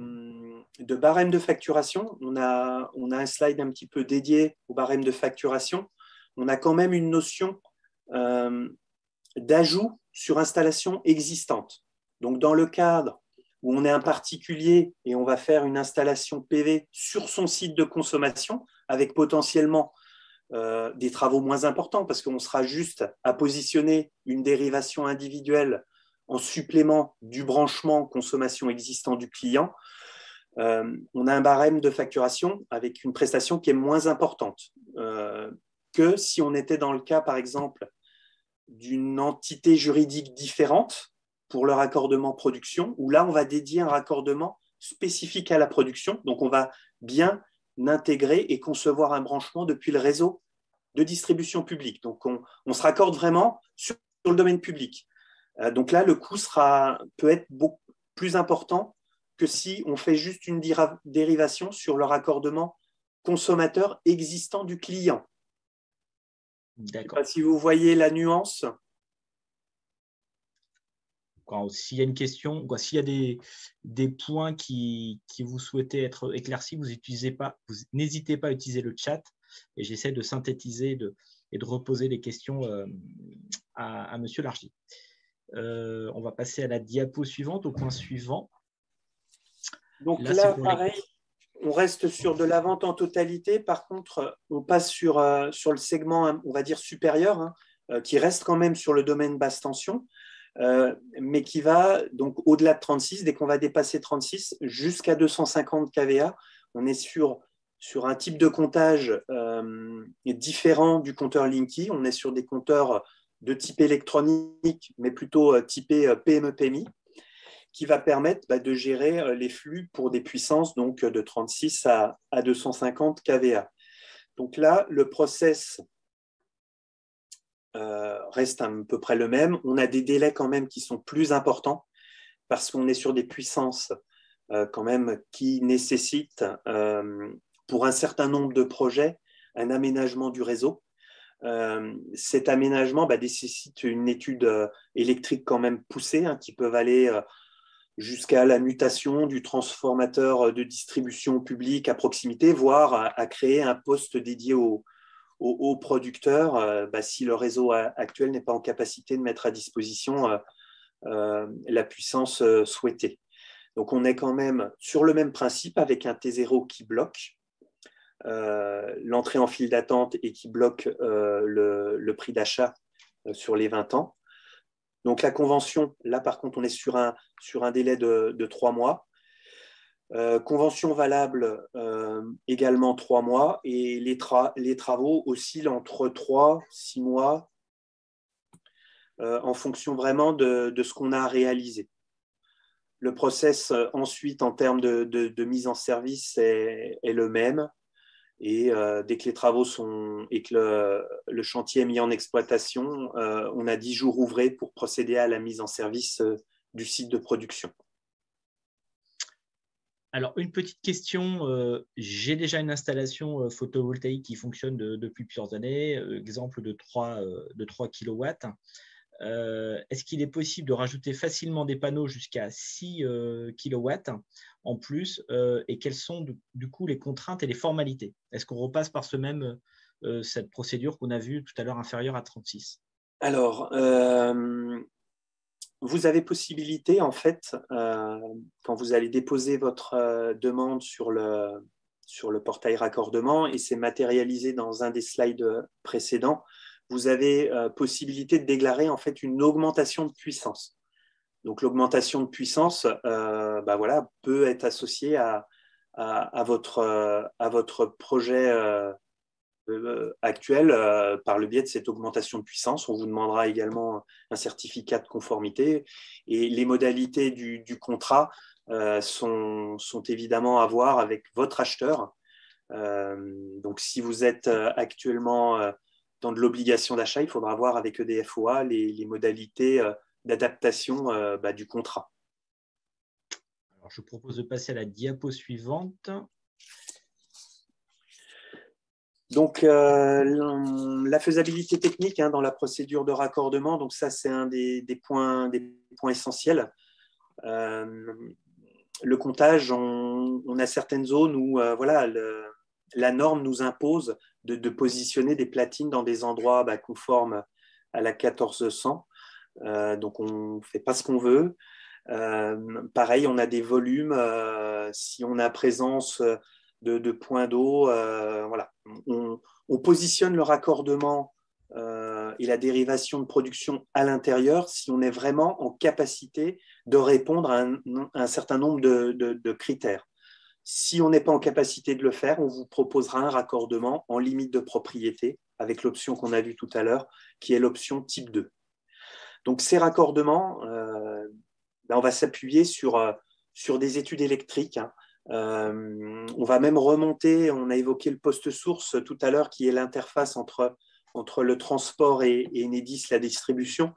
barème de facturation, on a un slide un petit peu dédié au barème de facturation. On a quand même une notion d'ajout sur installation existante. Donc, dans le cadre où on est un particulier et on va faire une installation PV sur son site de consommation avec potentiellement des travaux moins importants parce qu'on sera juste à positionner une dérivation individuelle en supplément du branchement consommation existant du client, on a un barème de facturation avec une prestation qui est moins importante que si on était dans le cas, par exemple, d'une entité juridique différente pour le raccordement production, où là, on va dédier un raccordement spécifique à la production. Donc, on va bien intégrer et concevoir un branchement depuis le réseau de distribution publique. Donc, on se raccorde vraiment sur le domaine public. Donc là, le coût peut être beaucoup plus important que si on fait juste une dérivation sur le raccordement consommateur existant du client. D'accord. Je ne sais pas si vous voyez la nuance. S'il y a une question, s'il y a des points qui vous souhaitez être éclaircis, vous n'hésitez pas à utiliser le chat et j'essaie de synthétiser et de reposer des questions à M. Largy. On va passer à la diapo suivante, au point suivant. Donc là pareil, on reste sur de la vente en totalité. Par contre, on passe sur le segment, on va dire, supérieur, qui reste quand même sur le domaine basse tension, mais qui va donc au-delà de 36, dès qu'on va dépasser 36, jusqu'à 250 kVA. On est sur sur un type de comptage différent du compteur Linky. On est sur des compteurs de type électronique, mais plutôt typé PME-PMI, qui va permettre de gérer les flux pour des puissances donc, de 36 à 250 kVA. Donc là, le process reste à peu près le même. On a des délais quand même qui sont plus importants parce qu'on est sur des puissances quand même qui nécessitent pour un certain nombre de projets un aménagement du réseau. Cet aménagement nécessite une étude électrique quand même poussée qui peuvent aller jusqu'à la mutation du transformateur de distribution publique à proximité, voire à créer un poste dédié aux producteurs si le réseau actuel n'est pas en capacité de mettre à disposition la puissance souhaitée. Donc on est quand même sur le même principe avec un T0 qui bloque l'entrée en file d'attente et qui bloque le prix d'achat sur les 20 ans. Donc la convention, là par contre on est sur un délai de 3 mois. Convention valable également 3 mois et les travaux oscillent entre 3-6 mois en fonction vraiment de ce qu'on a réalisé. Le process ensuite en termes de mise en service est le même et dès que les travaux et que le chantier est mis en exploitation, on a 10 jours ouvrés pour procéder à la mise en service du site de production. Alors, une petite question. J'ai déjà une installation photovoltaïque qui fonctionne depuis plusieurs années, exemple de 3 kW. Est-ce qu'il est possible de rajouter facilement des panneaux jusqu'à 6 kW en plus et quelles sont du coup les contraintes et les formalités? Est-ce qu'on repasse par cette procédure qu'on a vue tout à l'heure inférieure à 36? Alors, vous avez possibilité, en fait, quand vous allez déposer votre demande sur le portail raccordement, et c'est matérialisé dans un des slides précédents, vous avez possibilité de déclarer en fait une augmentation de puissance. Donc l'augmentation de puissance peut être associée à votre projet actuel par le biais de cette augmentation de puissance. On vous demandera également un certificat de conformité et les modalités du contrat sont évidemment à voir avec votre acheteur. Donc si vous êtes actuellement dans de l'obligation d'achat, il faudra voir avec EDF-OA les modalités d'adaptation du contrat. Alors, je propose de passer à la diapo suivante. Donc, la faisabilité technique dans la procédure de raccordement, donc ça, c'est un des points essentiels. Le comptage, on a certaines zones où la norme nous impose de positionner des platines dans des endroits conformes à la 1400. Donc, on ne fait pas ce qu'on veut. Pareil, on a des volumes. Si on a présence de points d'eau, voilà. On positionne le raccordement et la dérivation de production à l'intérieur si on est vraiment en capacité de répondre à un certain nombre de critères. Si on n'est pas en capacité de le faire, on vous proposera un raccordement en limite de propriété avec l'option qu'on a vue tout à l'heure, qui est l'option type 2. Donc, ces raccordements, on va s'appuyer sur des études électriques. On va même remonter, on a évoqué le poste source tout à l'heure, qui est l'interface entre le transport et Enedis, la distribution.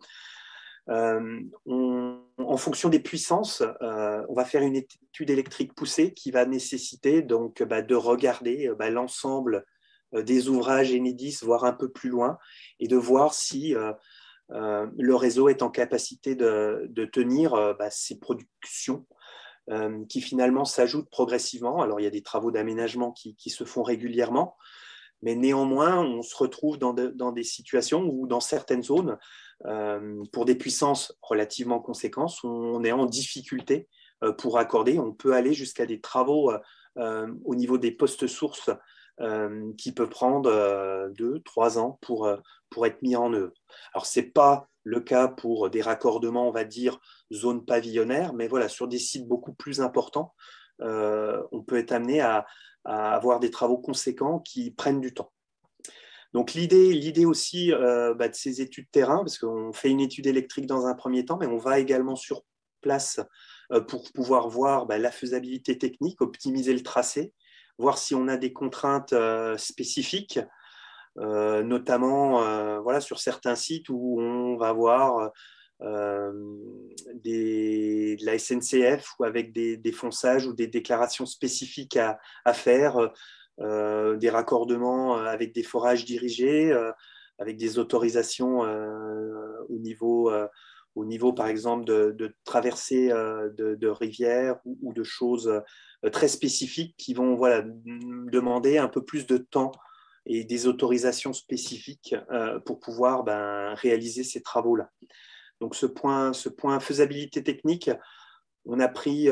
En fonction des puissances, on va faire une étude électrique poussée qui va nécessiter donc de regarder l'ensemble des ouvrages Enedis, voire un peu plus loin, et de voir si le réseau est en capacité de tenir ces productions qui finalement s'ajoutent progressivement. Alors, il y a des travaux d'aménagement qui se font régulièrement, mais néanmoins, on se retrouve dans des situations où, dans certaines zones, pour des puissances relativement conséquentes, on est en difficulté pour accorder. On peut aller jusqu'à des travaux au niveau des postes sources qui peut prendre 2-3 ans pour être mis en œuvre. Alors, ce n'est pas le cas pour des raccordements, on va dire, zone pavillonnaire, mais voilà, sur des sites beaucoup plus importants, on peut être amené à à avoir des travaux conséquents qui prennent du temps. Donc l'idée aussi de ces études terrain, parce qu'on fait une étude électrique dans un premier temps, mais on va également sur place pour pouvoir voir la faisabilité technique, optimiser le tracé, voir si on a des contraintes spécifiques, notamment voilà, sur certains sites où on va avoir de la SNCF ou avec des fonçages ou des déclarations spécifiques à faire, des raccordements avec des forages dirigés, avec des autorisations au niveau, par exemple, de traversées de rivières ou de choses très spécifiques qui vont voilà, demander un peu plus de temps et des autorisations spécifiques pour pouvoir réaliser ces travaux-là. Donc ce point faisabilité technique, on a pris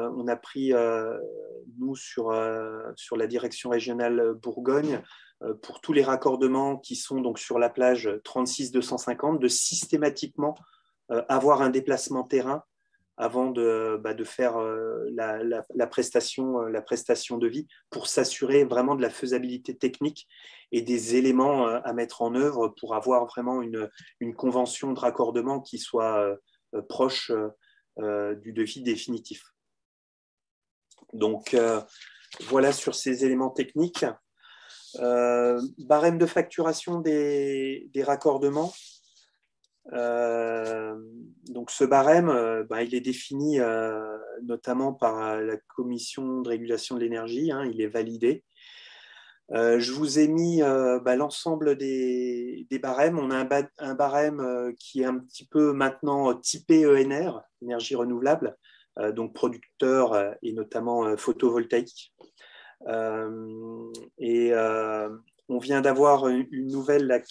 nous, sur la direction régionale Bourgogne, pour tous les raccordements qui sont donc sur la plage 36-250, de systématiquement avoir un déplacement terrain avant de faire la prestation de vie, pour s'assurer vraiment de la faisabilité technique et des éléments à mettre en œuvre pour avoir vraiment une convention de raccordement qui soit proche du devis définitif. Donc voilà sur ces éléments techniques. Barème de facturation des raccordements. Donc ce barème, il est défini notamment par la Commission de régulation de l'énergie, hein, il est validé. Je vous ai mis l'ensemble des barèmes. On a un barème qui est un petit peu maintenant typé ENR, énergie renouvelable, donc producteur et notamment photovoltaïque. Et on vient d'avoir une nouvelle là,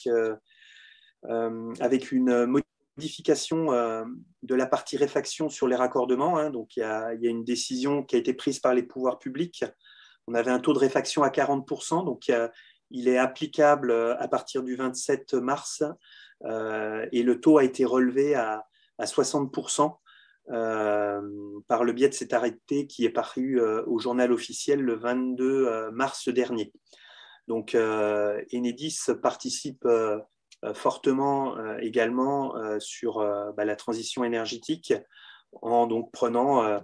avec une modification de la partie réfaction sur les raccordements. Hein. Donc il y a une décision qui a été prise par les pouvoirs publics. On avait un taux de réfaction à 40%, donc il est applicable à partir du 27 mars et le taux a été relevé à 60% par le biais de cet arrêté qui est paru au journal officiel le 22 mars dernier. Donc Enedis participe fortement également sur la transition énergétique en donc prenant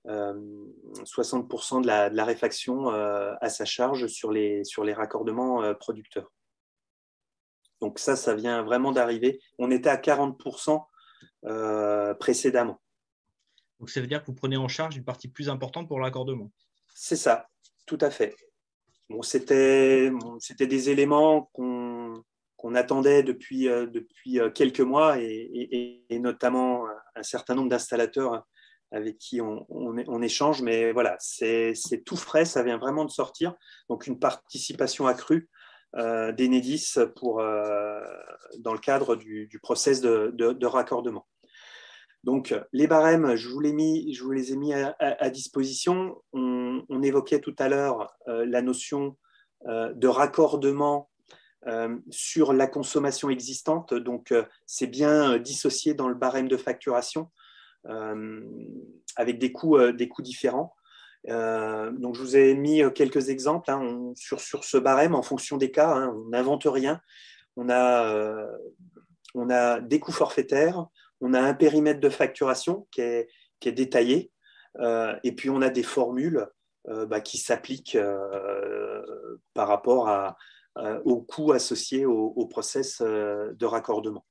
60% de la réfaction à sa charge sur les raccordements producteurs. Donc ça vient vraiment d'arriver. On était à 40% précédemment. Donc ça veut dire que vous prenez en charge une partie plus importante pour le raccordement. C'est ça, tout à fait. Bon, c'était des éléments qu'on attendait depuis quelques mois et notamment un certain nombre d'installateurs avec qui on échange, mais voilà, c'est tout frais, ça vient vraiment de sortir. Donc une participation accrue d'Enedis dans le cadre du process de raccordement. Donc les barèmes, je vous les ai mis à disposition. On évoquait tout à l'heure la notion de raccordement sur la consommation existante. Donc c'est bien dissocié dans le barème de facturation. Avec des coûts différents. Donc, je vous ai mis quelques exemples hein, sur ce barème en fonction des cas. Hein, on n'invente rien. On a des coûts forfaitaires, on a un périmètre de facturation qui est détaillé, et puis on a des formules qui s'appliquent par rapport aux coûts associés au process de raccordement.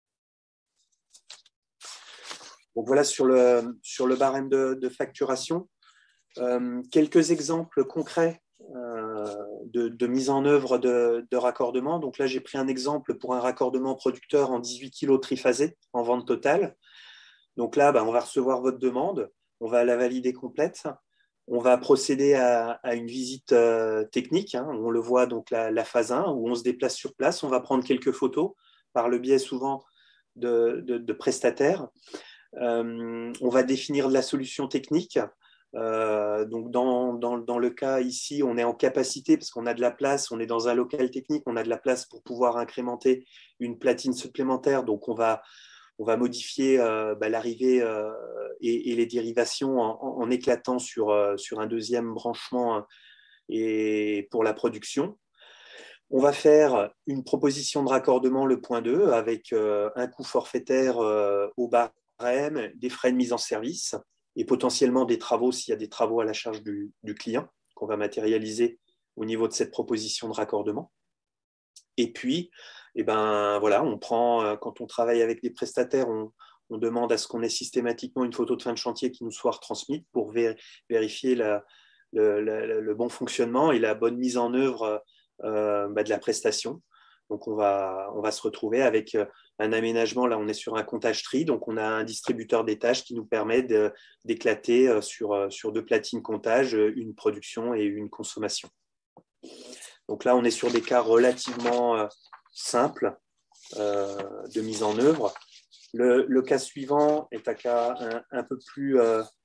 Donc voilà sur le barème de facturation. Quelques exemples concrets de mise en œuvre de raccordement. Donc là, j'ai pris un exemple pour un raccordement producteur en 18 kg triphasé en vente totale. Donc là, on va recevoir votre demande, on va la valider complète. On va procéder à une visite technique. Hein. On le voit donc la phase 1 où on se déplace sur place. On va prendre quelques photos par le biais souvent de prestataires. On va définir la solution technique. Donc dans le cas ici, on est en capacité parce qu'on a de la place, on est dans un local technique, on a de la place pour pouvoir incrémenter une platine supplémentaire. Donc on va modifier l'arrivée et les dérivations en éclatant sur un deuxième branchement et pour la production. On va faire une proposition de raccordement, le point 2, avec un coût forfaitaire au barème, des frais de mise en service et potentiellement des travaux s'il y a des travaux à la charge du client qu'on va matérialiser au niveau de cette proposition de raccordement. Et puis, voilà, on prend, quand on travaille avec des prestataires, on demande à ce qu'on ait systématiquement une photo de fin de chantier qui nous soit retransmise pour vérifier le bon fonctionnement et la bonne mise en œuvre de la prestation. Donc, on va se retrouver avec un aménagement. Là, on est sur un comptage tri. Donc, on a un distributeur des tâches qui nous permet d'éclater sur 2 platines comptage, une production et une consommation. Donc là, on est sur des cas relativement simples de mise en œuvre. Le cas suivant est un cas un peu plus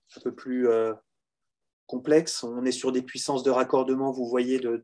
complexe. On est sur des puissances de raccordement, vous voyez, de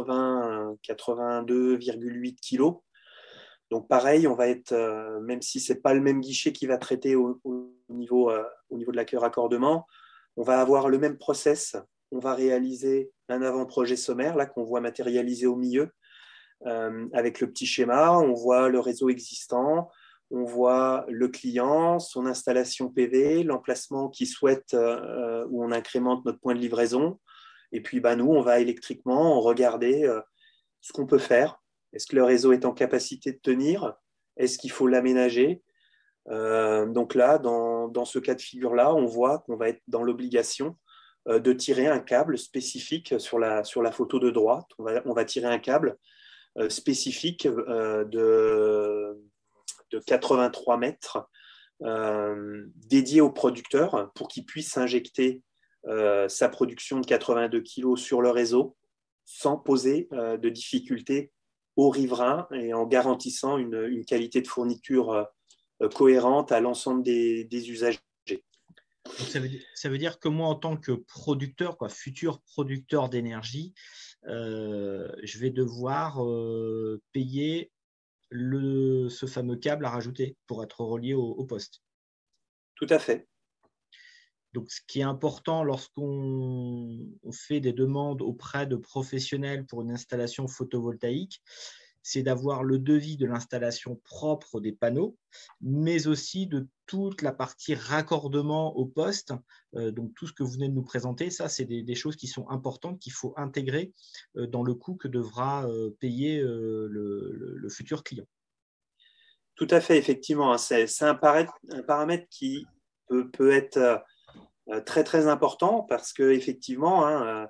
82,8 kg. Donc pareil, on va être, même si ce n'est pas le même guichet qui va traiter au niveau de l'accueil raccordement, on va avoir le même process. On va réaliser un avant-projet sommaire, là qu'on voit matérialisé au milieu, avec le petit schéma. On voit le réseau existant, on voit le client, son installation PV, l'emplacement qu'il souhaite, où on incrémente notre point de livraison. Et puis, nous, on va électriquement regarder ce qu'on peut faire. Est-ce que le réseau est en capacité de tenir? Est-ce qu'il faut l'aménager? Donc là, dans ce cas de figure-là, on voit qu'on va être dans l'obligation de tirer un câble spécifique sur la photo de droite. On va tirer un câble spécifique de 83 mètres dédié au producteur pour qu'il puisse injecter sa production de 82 kg sur le réseau sans poser de difficultés aux riverains et en garantissant une qualité de fourniture cohérente à l'ensemble des usagers. Donc ça veut dire que moi, en tant que producteur, futur producteur d'énergie, je vais devoir payer ce fameux câble à rajouter pour être relié au poste. Tout à fait. Donc, ce qui est important lorsqu'on fait des demandes auprès de professionnels pour une installation photovoltaïque, c'est d'avoir le devis de l'installation propre des panneaux, mais aussi de toute la partie raccordement au poste. Donc, tout ce que vous venez de nous présenter, ça, c'est des choses qui sont importantes, qu'il faut intégrer dans le coût que devra payer le futur client. Tout à fait, effectivement. C'est un paramètre qui peut être très, très important parce qu'effectivement,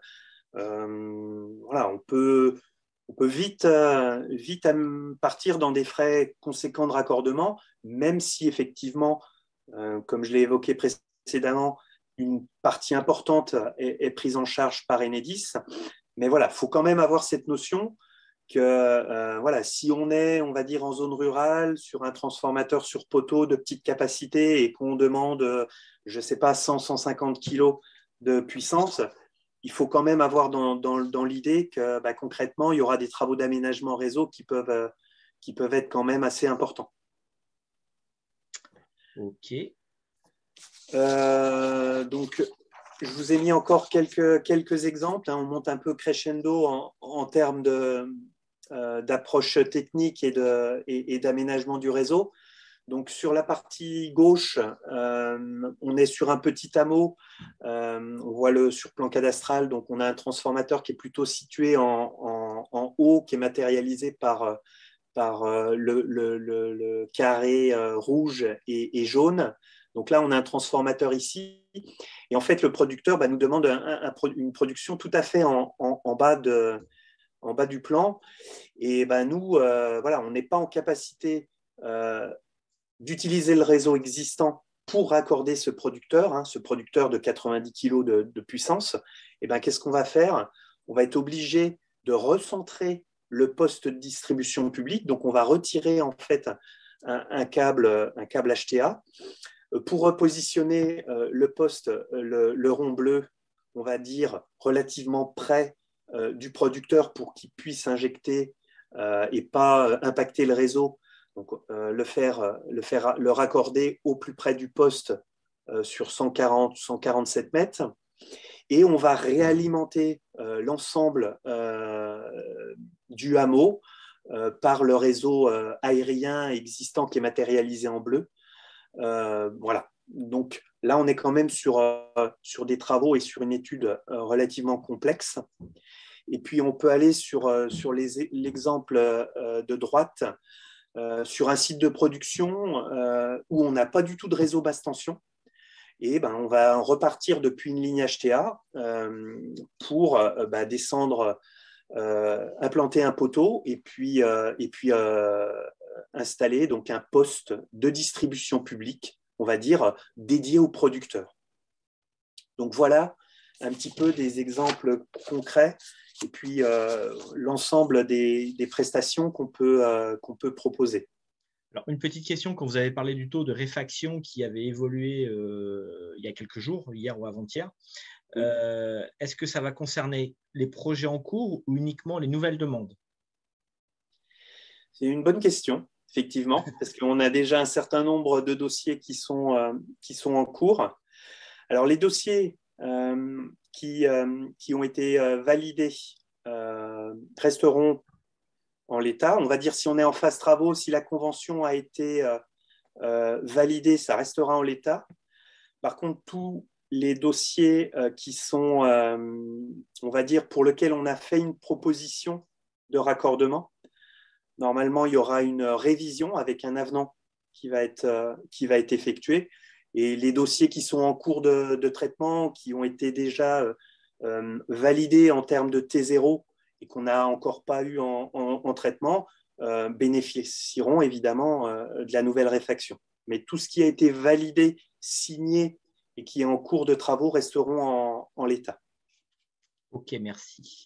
voilà, on peut vite partir dans des frais conséquents de raccordement, même si effectivement, comme je l'ai évoqué précédemment, une partie importante est prise en charge par Enedis. Mais voilà, il faut quand même avoir cette notion que voilà, si on est, on va dire, en zone rurale, sur un transformateur sur poteau de petite capacité et qu'on demande, je ne sais pas, 100-150 kg de puissance, il faut quand même avoir dans l'idée que concrètement, il y aura des travaux d'aménagement réseau qui peuvent être quand même assez importants. OK. Donc, je vous ai mis encore quelques exemples. On monte un peu crescendo en termes d'approche technique et d'aménagement du réseau. Donc, sur la partie gauche, on est sur un petit hameau. On voit sur plan cadastral. Donc, on a un transformateur qui est plutôt situé en haut, qui est matérialisé par le carré rouge et jaune. Donc là, on a un transformateur ici. Et en fait, le producteur nous demande une production tout à fait en bas du plan. Et nous, voilà, on n'est pas en capacité d'utiliser le réseau existant pour raccorder ce producteur de 90 kg de puissance. Et qu'est-ce qu'on va faire? On va être obligé de recentrer le poste de distribution publique. Donc, on va retirer en fait un câble HTA. Pour repositionner le poste, le rond bleu, on va dire relativement près du producteur pour qu'il puisse injecter et pas impacter le réseau. Donc, le raccorder au plus près du poste sur 147 mètres. et on va réalimenter l'ensemble du hameau par le réseau aérien existant qui est matérialisé en bleu. Voilà. Donc là, on est quand même sur des travaux et sur une étude relativement complexe. Et puis, on peut aller sur l'exemple de droite, sur un site de production où on n'a pas du tout de réseau basse tension. Et on va repartir depuis une ligne HTA pour descendre, implanter un poteau et puis installer donc un poste de distribution publique, on va dire, dédié aux producteurs. Donc voilà un petit peu des exemples concrets et puis l'ensemble des prestations qu'on peut proposer. Alors, une petite question, quand vous avez parlé du taux de réfaction qui avait évolué il y a quelques jours, hier ou avant-hier, est-ce que ça va concerner les projets en cours ou uniquement les nouvelles demandes? C'est une bonne question, effectivement, parce qu'on a déjà un certain nombre de dossiers qui sont en cours. Alors, les dossiers qui ont été validés resteront en l'état. On va dire si on est en phase travaux, si la convention a été validée, ça restera en l'état. Par contre, tous les dossiers qui sont, on va dire, pour lesquels on a fait une proposition de raccordement, normalement, il y aura une révision avec un avenant qui va être effectué. Et les dossiers qui sont en cours de traitement, qui ont été déjà validés en termes de T0 et qu'on n'a encore pas eu en traitement, bénéficieront évidemment de la nouvelle réfaction. Mais tout ce qui a été validé, signé et qui est en cours de travaux resteront en l'état. Ok, merci.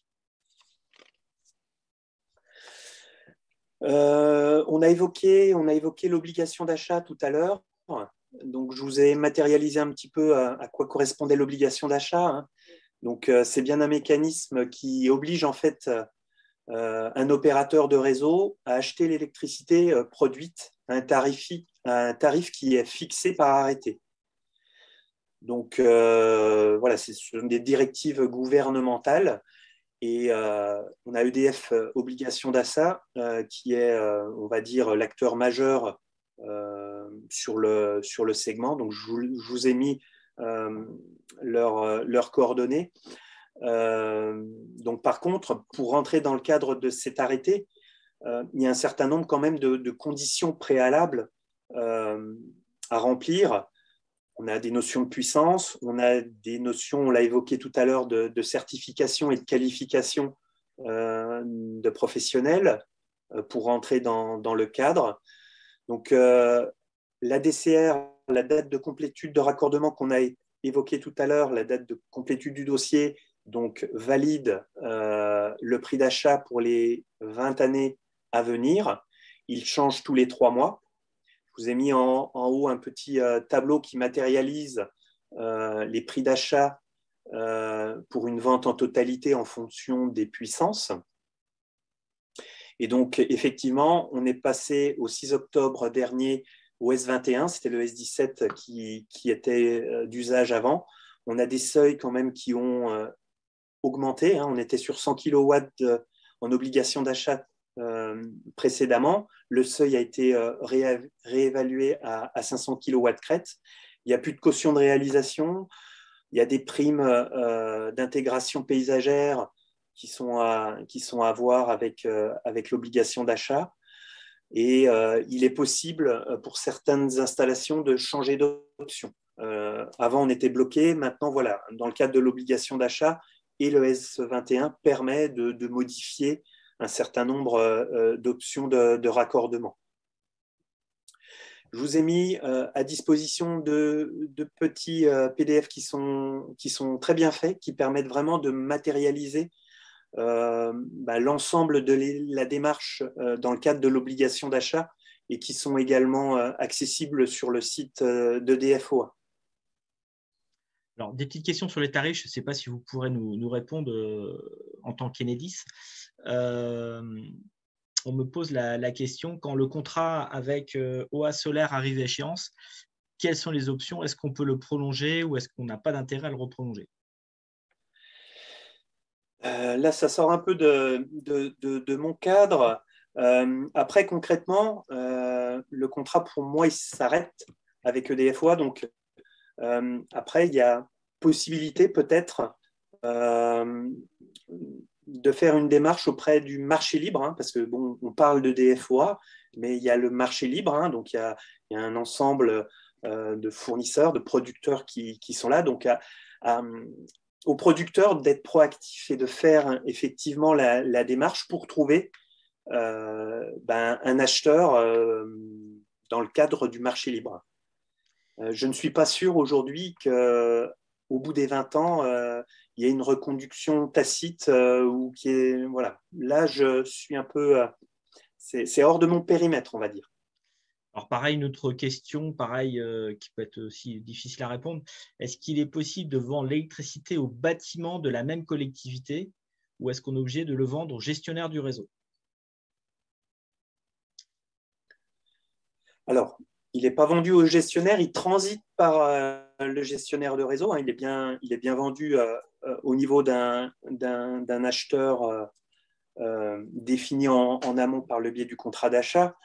On a évoqué l'obligation d'achat tout à l'heure. Donc, je vous ai matérialisé un petit peu à quoi correspondait l'obligation d'achat. Donc, c'est bien un mécanisme qui oblige en fait un opérateur de réseau à acheter l'électricité produite à un tarif qui est fixé par arrêté. Donc, voilà, ce sont des directives gouvernementales. Et on a EDF Obligation d'achat qui est, on va dire, l'acteur majeur sur le segment. Donc, je vous ai mis leurs coordonnées. Donc, par contre, pour rentrer dans le cadre de cet arrêté, il y a un certain nombre quand même de conditions préalables à remplir. On a des notions de puissance, on a des notions, on l'a évoqué tout à l'heure, de certification et de qualification de professionnels pour rentrer dans le cadre. Donc, la DCR, la date de complétude de raccordement qu'on a évoqué tout à l'heure, la date de complétude du dossier, donc valide le prix d'achat pour les 20 années à venir. Il change tous les 3 mois. Je vous ai mis en haut un petit tableau qui matérialise les prix d'achat pour une vente en totalité en fonction des puissances. Et donc, effectivement, on est passé au 6 octobre dernier au S21, c'était le S17 qui était d'usage avant. On a des seuils quand même qui ont augmenté. On était sur 100 kW en obligation d'achat précédemment. Le seuil a été réévalué à 500 kW crête. Il n'y a plus de caution de réalisation. Il y a des primes d'intégration paysagère qui sont à voir avec l'obligation d'achat. Et il est possible pour certaines installations de changer d'option. Avant, on était bloqué. Maintenant, voilà, dans le cadre de l'obligation d'achat, et le S21 permet de modifier un certain nombre d'options de raccordement. Je vous ai mis à disposition de petits PDF qui sont très bien faits, qui permettent vraiment de matérialiser l'ensemble de la démarche dans le cadre de l'obligation d'achat et qui sont également accessibles sur le site d'EDF-OA. Alors, des petites questions sur les tarifs, je ne sais pas si vous pourrez nous répondre en tant qu'Enedis. On me pose la question, quand le contrat avec OA Solaire arrive à échéance, quelles sont les options? Est-ce qu'on peut le prolonger ou est-ce qu'on n'a pas d'intérêt à le reprolonger? Là, ça sort un peu de mon cadre. Après, concrètement, le contrat, pour moi, il s'arrête avec EDF-OA. Donc, après, il y a possibilité peut-être de faire une démarche auprès du marché libre, hein, parce que bon, on parle de DFOA, mais il y a le marché libre, hein, donc il y a un ensemble de fournisseurs, de producteurs qui sont là. Donc, aux producteurs d'être proactifs et de faire effectivement la démarche pour trouver un acheteur dans le cadre du marché libre. Je ne suis pas sûr aujourd'hui qu'au bout des 20 ans, il y ait une reconduction tacite ou qui est voilà. Là, je suis un peu, c'est hors de mon périmètre, on va dire. Alors pareil, une autre question, pareil, qui peut être aussi difficile à répondre. Est-ce qu'il est possible de vendre l'électricité aux bâtiments de la même collectivité ou est-ce qu'on est obligé de le vendre au gestionnaire du réseau? Alors, il n'est pas vendu au gestionnaire, il transite par le gestionnaire de réseau, hein. Il est bien vendu au niveau d'un acheteur défini en amont par le biais du contrat d'achat.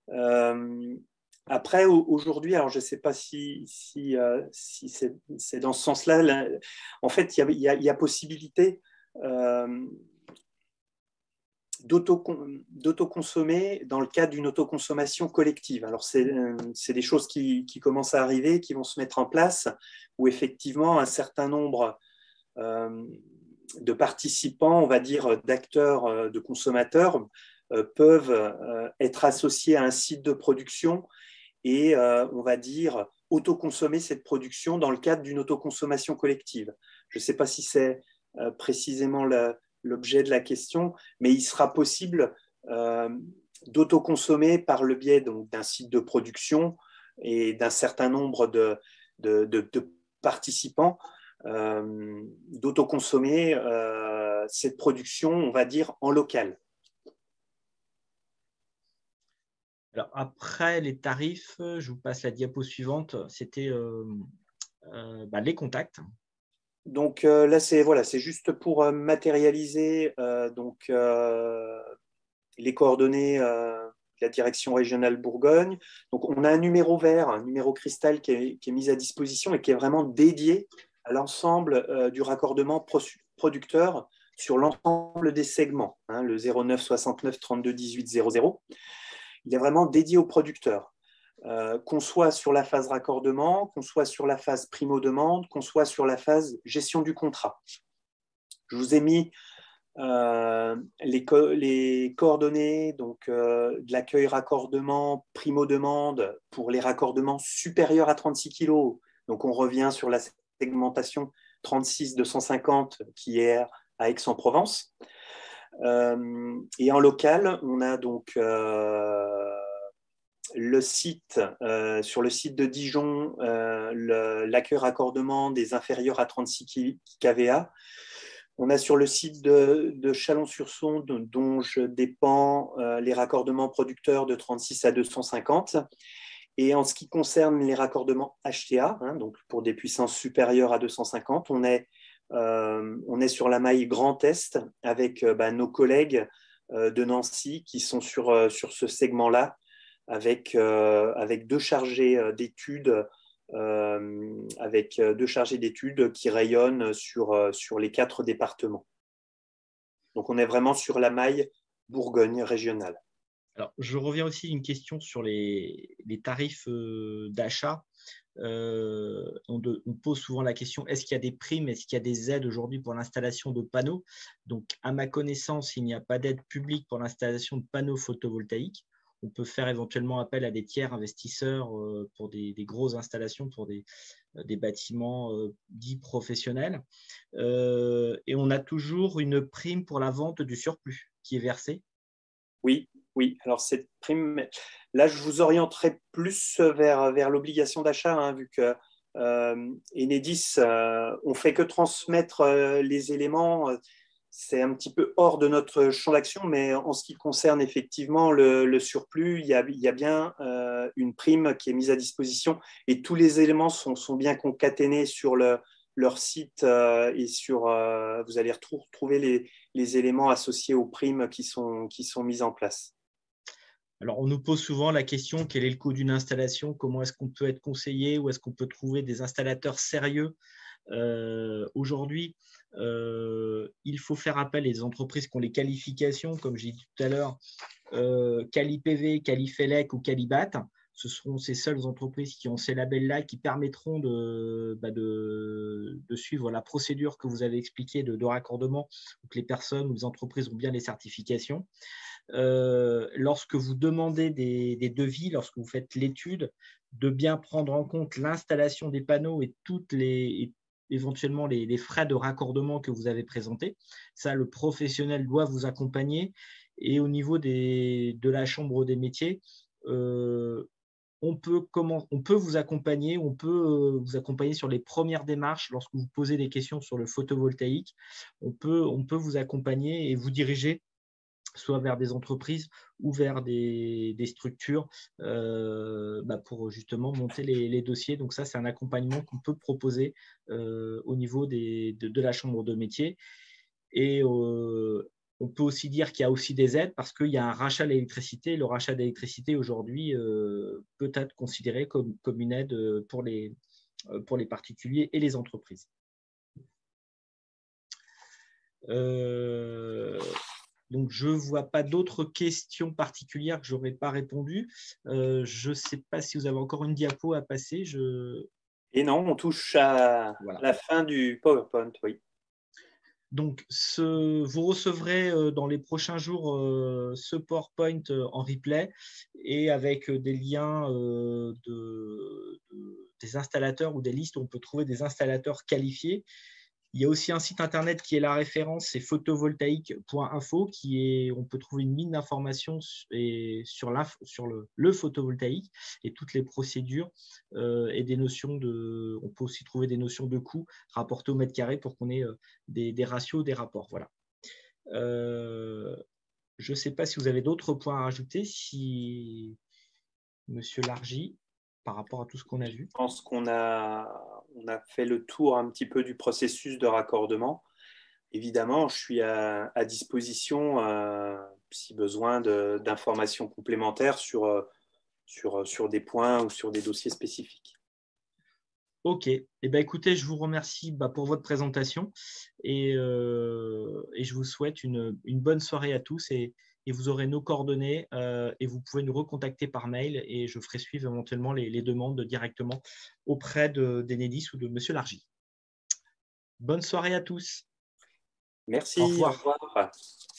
Après, aujourd'hui, alors je ne sais pas si c'est dans ce sens-là. Là, en fait, il y a possibilité d'autoconsommer dans le cadre d'une autoconsommation collective. Alors, c'est des choses qui commencent à arriver, qui vont se mettre en place, où effectivement, un certain nombre de participants, on va dire d'acteurs, de consommateurs, peuvent être associés à un site de production et, on va dire, autoconsommer cette production dans le cadre d'une autoconsommation collective. Je ne sais pas si c'est précisément l'objet de la question, mais il sera possible d'autoconsommer par le biais d'un site de production et d'un certain nombre de participants, d'autoconsommer cette production, on va dire, en local. Alors après les tarifs, je vous passe la diapo suivante, c'était les contacts. Donc là, c'est juste pour matérialiser les coordonnées de la direction régionale Bourgogne. Donc on a un numéro vert, un numéro cristal qui est mis à disposition et qui est vraiment dédié à l'ensemble du raccordement producteur sur l'ensemble des segments, hein, le 09 69 32 18 00. Il est vraiment dédié aux producteurs. Qu'on soit sur la phase raccordement, qu'on soit sur la phase primo-demande, qu'on soit sur la phase gestion du contrat. Je vous ai mis les coordonnées de l'accueil raccordement primo-demande pour les raccordements supérieurs à 36 kg. Donc on revient sur la segmentation 36-250 qui est à Aix-en-Provence. Et en local, on a donc le site, sur le site de Dijon, l'accueil raccordement des inférieurs à 36 kVA. On a sur le site de Chalon-sur-Saône, dont je dépends, les raccordements producteurs de 36 à 250. Et en ce qui concerne les raccordements HTA, hein, donc pour des puissances supérieures à 250, on est sur la maille Grand Est avec nos collègues de Nancy qui sont sur ce segment-là, avec deux chargés d'études qui rayonnent sur les 4 départements. Donc, on est vraiment sur la maille Bourgogne régionale. Alors, je reviens aussi à une question sur les tarifs d'achat. On pose souvent la question, est-ce qu'il y a des primes, est-ce qu'il y a des aides aujourd'hui pour l'installation de panneaux? Donc, à ma connaissance, il n'y a pas d'aide publique pour l'installation de panneaux photovoltaïques. On peut faire éventuellement appel à des tiers investisseurs pour des grosses installations, pour des bâtiments dits professionnels. Et on a toujours une prime pour la vente du surplus qui est versée. Oui. Alors, cette prime, là, je vous orienterai plus vers l'obligation d'achat, hein, vu que Enedis, on ne fait que transmettre les éléments. C'est un petit peu hors de notre champ d'action, mais en ce qui concerne effectivement le surplus, il y a bien une prime qui est mise à disposition et tous les éléments sont bien concaténés sur le leur site et vous allez retrouver les éléments associés aux primes qui sont mises en place. Alors, on nous pose souvent la question, quel est le coût d'une installation? Comment est-ce qu'on peut être conseillé? Où est-ce qu'on peut trouver des installateurs sérieux? Aujourd'hui, il faut faire appel à des entreprises qui ont les qualifications, comme j'ai dit tout à l'heure, CaliPV, CaliFELEC ou Calibat. Ce seront ces seules entreprises qui ont ces labels-là qui permettront de suivre la procédure que vous avez expliquée de raccordement, où que les personnes ou les entreprises ont bien les certifications. Lorsque vous demandez des devis, lorsque vous faites l'étude, de bien prendre en compte l'installation des panneaux et éventuellement les frais de raccordement que vous avez présentés. Ça, le professionnel doit vous accompagner. Et au niveau de la chambre des métiers, on peut vous accompagner, sur les premières démarches lorsque vous posez des questions sur le photovoltaïque. On peut vous accompagner et vous diriger soit vers des entreprises ou vers des structures pour justement monter les dossiers. Donc ça, c'est un accompagnement qu'on peut proposer au niveau de la chambre de métier. Et on peut aussi dire qu'il y a aussi des aides parce qu'il y a un rachat d'électricité. Le rachat d'électricité aujourd'hui peut être considéré comme une aide pour les particuliers et les entreprises. Donc, je ne vois pas d'autres questions particulières que je n'aurais pas répondu. Je ne sais pas si vous avez encore une diapo à passer. Et non, on touche à la fin du PowerPoint, oui. Donc, vous recevrez dans les prochains jours ce PowerPoint en replay et avec des liens des installateurs ou des listes où on peut trouver des installateurs qualifiés. Il y a aussi un site internet qui est la référence, c'est photovoltaïque.info, on peut trouver une mine d'informations sur le photovoltaïque et toutes les procédures et des notions on peut aussi trouver des notions de coûts rapportés au mètre carré pour qu'on ait des ratios, des rapports. Voilà. Je ne sais pas si vous avez d'autres points à rajouter, Monsieur Largy, par rapport à tout ce qu'on a vu. Je pense qu'on a fait le tour un petit peu du processus de raccordement. Évidemment, je suis à disposition si besoin d'informations complémentaires sur des points ou sur des dossiers spécifiques. Ok. Eh bien, écoutez, je vous remercie pour votre présentation et je vous souhaite une bonne soirée à tous et vous aurez nos coordonnées et vous pouvez nous recontacter par mail et je ferai suivre éventuellement les demandes directement auprès d'Enedis ou de Monsieur Largy. Bonne soirée à tous. Merci. Au revoir. Au revoir.